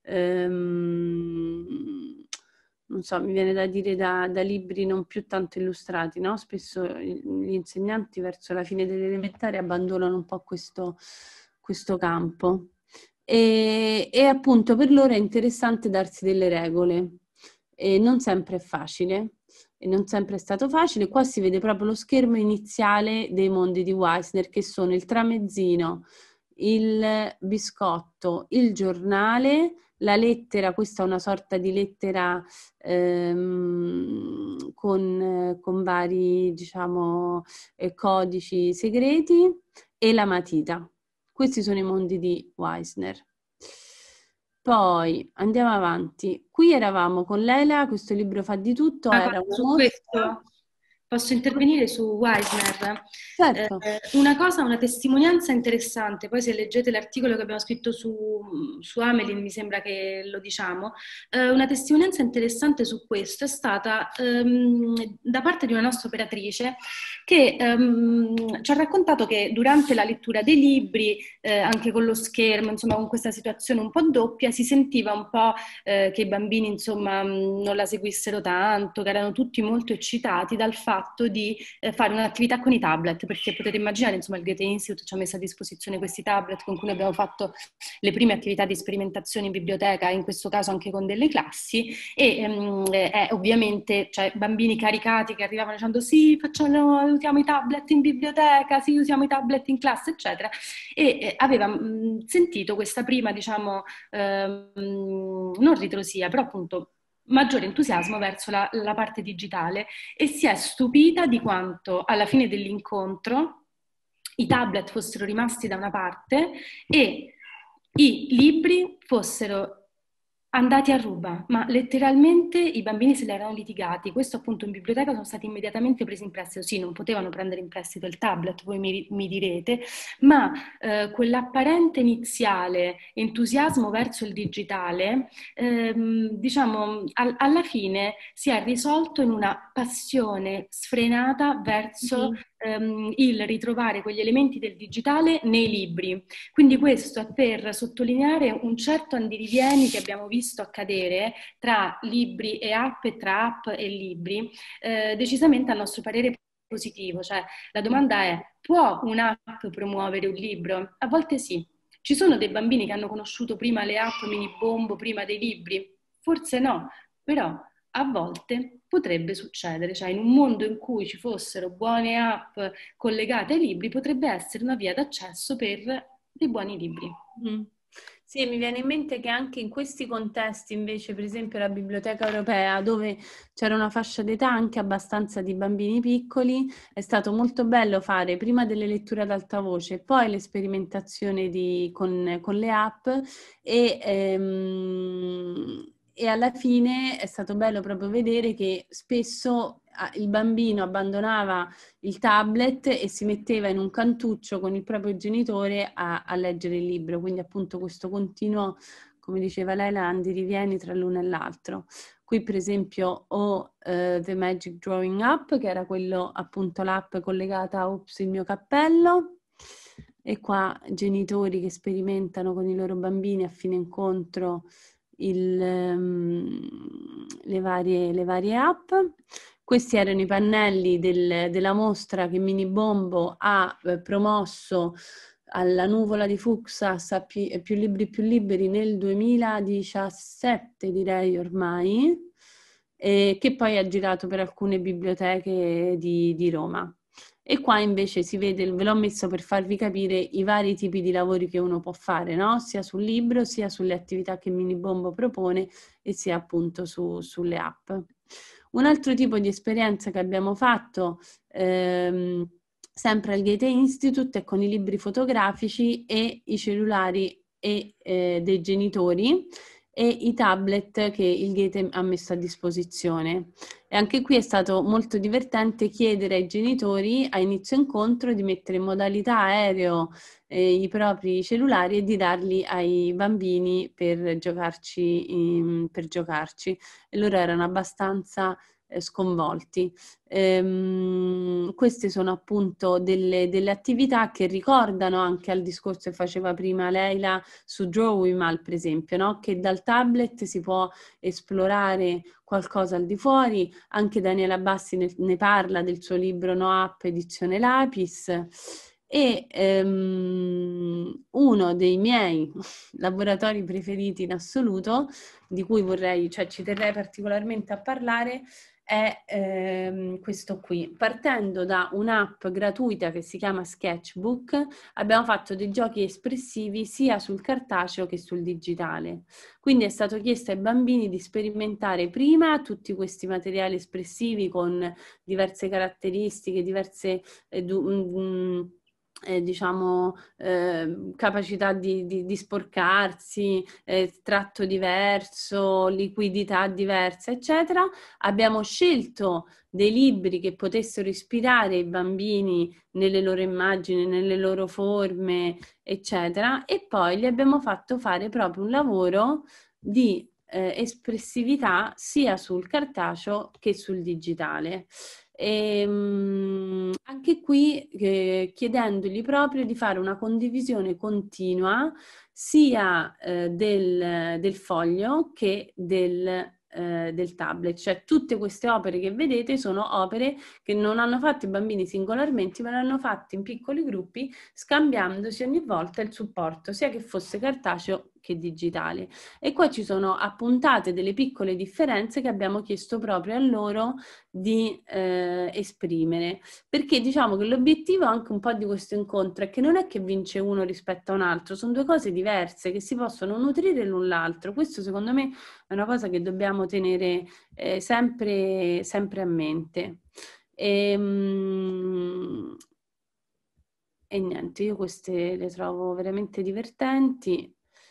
ehm, non so, mi viene da dire da, da libri non più tanto illustrati, no? Spesso gli insegnanti verso la fine delle elementari abbandonano un po' questo, questo campo. E, e appunto per loro è interessante darsi delle regole. E non sempre è facile, e non sempre è stato facile. Qua si vede proprio lo schermo iniziale dei mondi di Wiesner, che sono il tramezzino, il biscotto, il giornale, la lettera, questa è una sorta di lettera ehm, con, con vari, diciamo, eh, codici segreti, e la matita. Questi sono i mondi di Wiesner. Poi andiamo avanti. Qui eravamo con Leila, questo libro fa di tutto, Ma era una su mostra. questo posso intervenire su Wiesner? Certo. Eh, una cosa, una testimonianza interessante, poi se leggete l'articolo che abbiamo scritto su, su Amelin, mi sembra che lo diciamo, eh, una testimonianza interessante su questo è stata ehm, da parte di una nostra operatrice che ehm, ci ha raccontato che durante la lettura dei libri, eh, anche con lo schermo, insomma con questa situazione un po' doppia, si sentiva un po' eh, che i bambini insomma non la seguissero tanto, che erano tutti molto eccitati dal fatto di eh, fare un'attività con i tablet, perché potete immaginare, insomma, il Goethe Institute ci ha messo a disposizione questi tablet con cui abbiamo fatto le prime attività di sperimentazione in biblioteca, in questo caso anche con delle classi, e ehm, eh, ovviamente, cioè, bambini caricati che arrivavano dicendo sì, facciamo, usiamo i tablet in biblioteca, sì, usiamo i tablet in classe, eccetera, e eh, aveva mh, sentito questa prima, diciamo, ehm, non ritrosia, però appunto maggiore entusiasmo verso la, la parte digitale, e si è stupita di quanto alla fine dell'incontro i tablet fossero rimasti da una parte e i libri fossero andati a ruba, ma letteralmente i bambini se li erano litigati. Questo appunto in biblioteca sono stati immediatamente presi in prestito. Sì, non potevano prendere in prestito il tablet, voi mi, mi direte, ma eh, quell'apparente iniziale entusiasmo verso il digitale, ehm, diciamo, al, alla fine si è risolto in una passione sfrenata verso Mm. ehm, il ritrovare quegli elementi del digitale nei libri. Quindi questo è per sottolineare un certo andirivieni che abbiamo visto accadere tra libri e app e tra app e libri, eh, decisamente a nostro parere positivo. Cioè la domanda è: può un'app promuovere un libro? A volte sì. Ci sono dei bambini che hanno conosciuto prima le app mini bombo, prima dei libri? Forse no, però a volte potrebbe succedere, cioè in un mondo in cui ci fossero buone app collegate ai libri potrebbe essere una via d'accesso per dei buoni libri. Mm. Sì, mi viene in mente che anche in questi contesti, invece, per esempio la Biblioteca Europea, dove c'era una fascia d'età anche abbastanza di bambini piccoli, è stato molto bello fare prima delle letture ad alta voce, poi le sperimentazioni di, con, con le app e, ehm, e alla fine è stato bello proprio vedere che spesso il bambino abbandonava il tablet e si metteva in un cantuccio con il proprio genitore a, a leggere il libro, quindi appunto questo continuo, come diceva Leila, andirivieni tra l'uno e l'altro. Qui per esempio ho uh, The Magic Drawing App, che era quello appunto l'app collegata a Ops il mio cappello, e qua genitori che sperimentano con i loro bambini a fine incontro il, um, le, varie, le varie app. Questi erano i pannelli del, della mostra che Mini Bombo ha eh, promosso alla Nuvola di Fuxas a più, più libri più liberi nel duemiladiciassette, direi ormai, e che poi ha girato per alcune biblioteche di, di Roma. E qua invece si vede, ve l'ho messo per farvi capire i vari tipi di lavori che uno può fare, no? Sia sul libro, sia sulle attività che Mini Bombo propone e sia appunto su, sulle app. Un altro tipo di esperienza che abbiamo fatto ehm, sempre al Goethe Institute è con i libri fotografici e i cellulari e, eh, dei genitori e i tablet che il Goethe ha messo a disposizione. E anche qui è stato molto divertente chiedere ai genitori a inizio incontro di mettere in modalità aereo eh, i propri cellulari e di darli ai bambini per giocarci, in, per giocarci. E loro erano abbastanza eh, sconvolti. Ehm, queste sono appunto delle, delle attività che ricordano anche al discorso che faceva prima Leila su Drawwimal, per esempio, no? Che dal tablet si può esplorare qualcosa al di fuori. Anche Daniela Bassi ne, ne parla del suo libro No App edizione Lapis. E um, uno dei miei laboratori preferiti in assoluto, di cui vorrei, cioè ci terrei particolarmente a parlare, è ehm, questo qui. Partendo da un'app gratuita che si chiama Sketchbook, abbiamo fatto dei giochi espressivi sia sul cartaceo che sul digitale. Quindi è stato chiesto ai bambini di sperimentare prima tutti questi materiali espressivi con diverse caratteristiche, diverse eh, du- mm, eh, diciamo eh, capacità di, di, di sporcarsi, eh, tratto diverso, liquidità diversa, eccetera. Abbiamo scelto dei libri che potessero ispirare i bambini nelle loro immagini, nelle loro forme, eccetera, e poi gli abbiamo fatto fare proprio un lavoro di eh, espressività sia sul cartaceo che sul digitale. E, mh, anche qui eh, chiedendogli proprio di fare una condivisione continua sia eh, del, del foglio che del, eh, del tablet, cioè tutte queste opere che vedete sono opere che non hanno fatto i bambini singolarmente, ma le hanno fatte in piccoli gruppi, scambiandosi ogni volta il supporto, sia che fosse cartaceo che digitale. E qua ci sono appuntate delle piccole differenze che abbiamo chiesto proprio a loro di eh, esprimere, perché diciamo che l'obiettivo anche un po' di questo incontro è che non è che vince uno rispetto a un altro, sono due cose diverse che si possono nutrire l'un l'altro. Questo secondo me è una cosa che dobbiamo tenere eh, sempre, sempre a mente. E, mm, e niente, io queste le trovo veramente divertenti.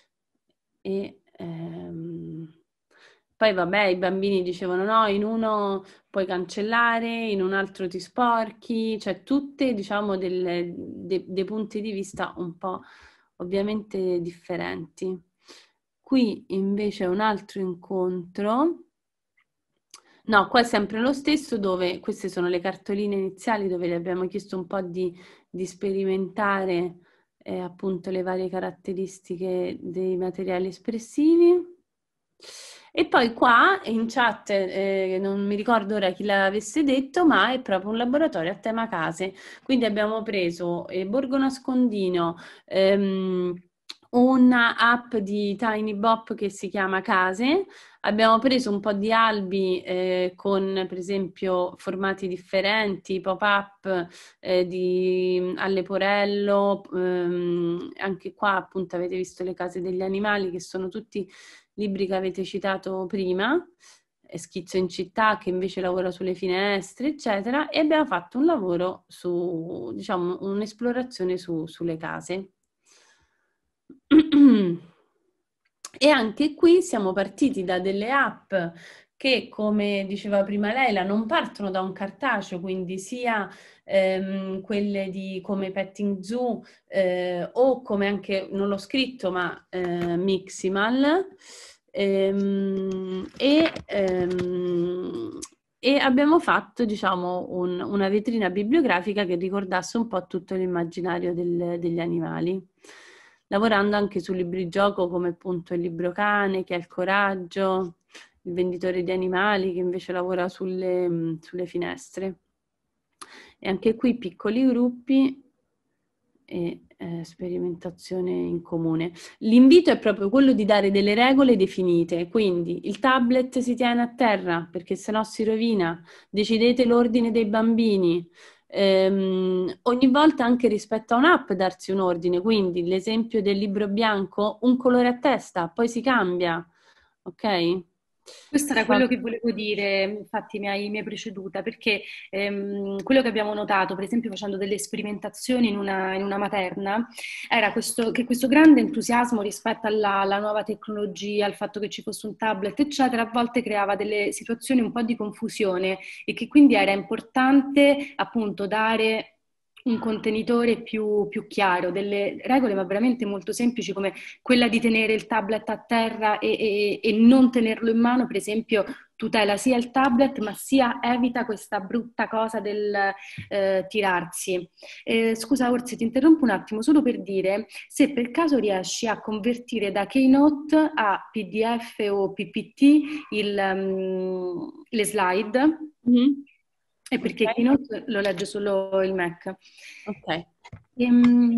E ehm, poi vabbè, i bambini dicevano no, in uno puoi cancellare, in un altro ti sporchi, cioè tutte diciamo delle, de, dei punti di vista un po' ovviamente differenti. Qui invece è un altro incontro. No, qua è sempre lo stesso, dove queste sono le cartoline iniziali dove gli abbiamo chiesto un po' di, di sperimentare eh, appunto le varie caratteristiche dei materiali espressivi. E poi qua in chat, eh, non mi ricordo ora chi l'avesse detto, ma è proprio un laboratorio a tema case. Quindi abbiamo preso eh, Borgo Nascondino, ehm, una app di Tiny Bop che si chiama Case. Abbiamo preso un po' di albi eh, con per esempio formati differenti, pop-up eh, di a Leporello, ehm, anche qua appunto avete visto le case degli animali che sono tutti libri che avete citato prima, Schizzo in città che invece lavora sulle finestre, eccetera, e abbiamo fatto un lavoro su, diciamo, un'esplorazione su, sulle case. E anche qui siamo partiti da delle app che, come diceva prima Leila, non partono da un cartaceo, quindi sia ehm, quelle di come Petting Zoo eh, o come anche, non l'ho scritto, ma eh, Miximal. Ehm, e, ehm, e abbiamo fatto, diciamo, un, una vetrina bibliografica che ricordasse un po' tutto l'immaginario del, degli animali, lavorando anche su libri gioco come appunto il libro cane, che è il coraggio, il venditore di animali che invece lavora sulle, sulle finestre. E anche qui piccoli gruppi e eh, sperimentazione in comune. L'invito è proprio quello di dare delle regole definite, quindi il tablet si tiene a terra perché sennò si rovina, decidete l'ordine dei bambini, ehm, ogni volta anche rispetto a un'app darsi un ordine, quindi l'esempio del libro bianco, un colore a testa, poi si cambia, ok? Questo era quello che volevo dire, infatti mi hai, mi hai preceduta, perché ehm, quello che abbiamo notato, per esempio facendo delle sperimentazioni in una, in una materna, era questo, che questo grande entusiasmo rispetto alla, alla nuova tecnologia, al fatto che ci fosse un tablet, eccetera, a volte creava delle situazioni un po' di confusione e che quindi era importante appunto dare un contenitore più, più chiaro, delle regole ma veramente molto semplici come quella di tenere il tablet a terra e, e, e non tenerlo in mano, per esempio, tutela sia il tablet ma sia evita questa brutta cosa del eh, tirarsi. Eh, scusa Orsi, ti interrompo un attimo solo per dire se per caso riesci a convertire da Keynote a P D F o P P T il, um, le slide. Mm-hmm. E perché okay. Keynote lo legge solo il Mac. Ok. Ehm,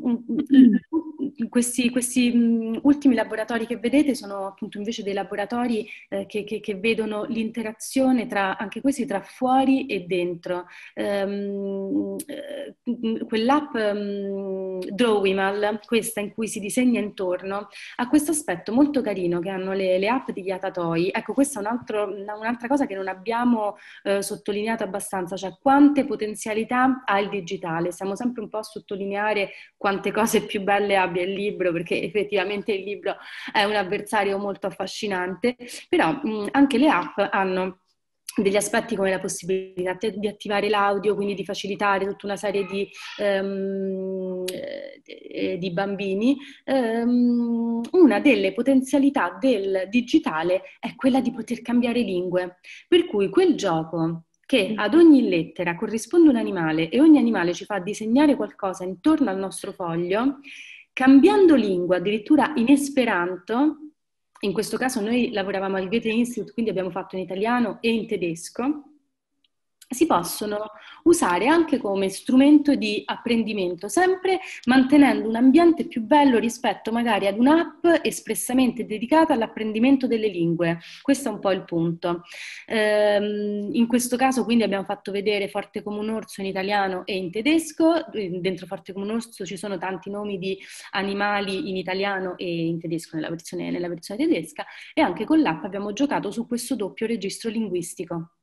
questi, questi um, ultimi laboratori che vedete sono appunto invece dei laboratori eh, che, che, che vedono l'interazione tra, anche questi, tra fuori e dentro. Um, eh, quell'app um, Drawimal, questa in cui si disegna intorno, ha questo aspetto molto carino che hanno le, le app di Yatatoi. Ecco, questa è un altro, un'altra cosa che non abbiamo eh, sottolineato abbastanza, cioè quante potenzialità ha il digitale. Stiamo sempre un po' a sottolineare quante cose più belle abbia il libro, perché effettivamente il libro è un avversario molto affascinante, però mh, anche le app hanno degli aspetti come la possibilità di attivare l'audio, quindi di facilitare tutta una serie di, um, di bambini. Um, una delle potenzialità del digitale è quella di poter cambiare lingue, per cui quel gioco che ad ogni lettera corrisponde un animale e ogni animale ci fa disegnare qualcosa intorno al nostro foglio, cambiando lingua, addirittura in esperanto. In questo caso noi lavoravamo al Goethe Institut, quindi abbiamo fatto in italiano e in tedesco, si possono usare anche come strumento di apprendimento, sempre mantenendo un ambiente più bello rispetto magari ad un'app espressamente dedicata all'apprendimento delle lingue. Questo è un po' il punto. Ehm, in questo caso quindi abbiamo fatto vedere Forte come un orso in italiano e in tedesco. Dentro Forte come un orso ci sono tanti nomi di animali in italiano e in tedesco nella versione, nella versione tedesca, e anche con l'app abbiamo giocato su questo doppio registro linguistico.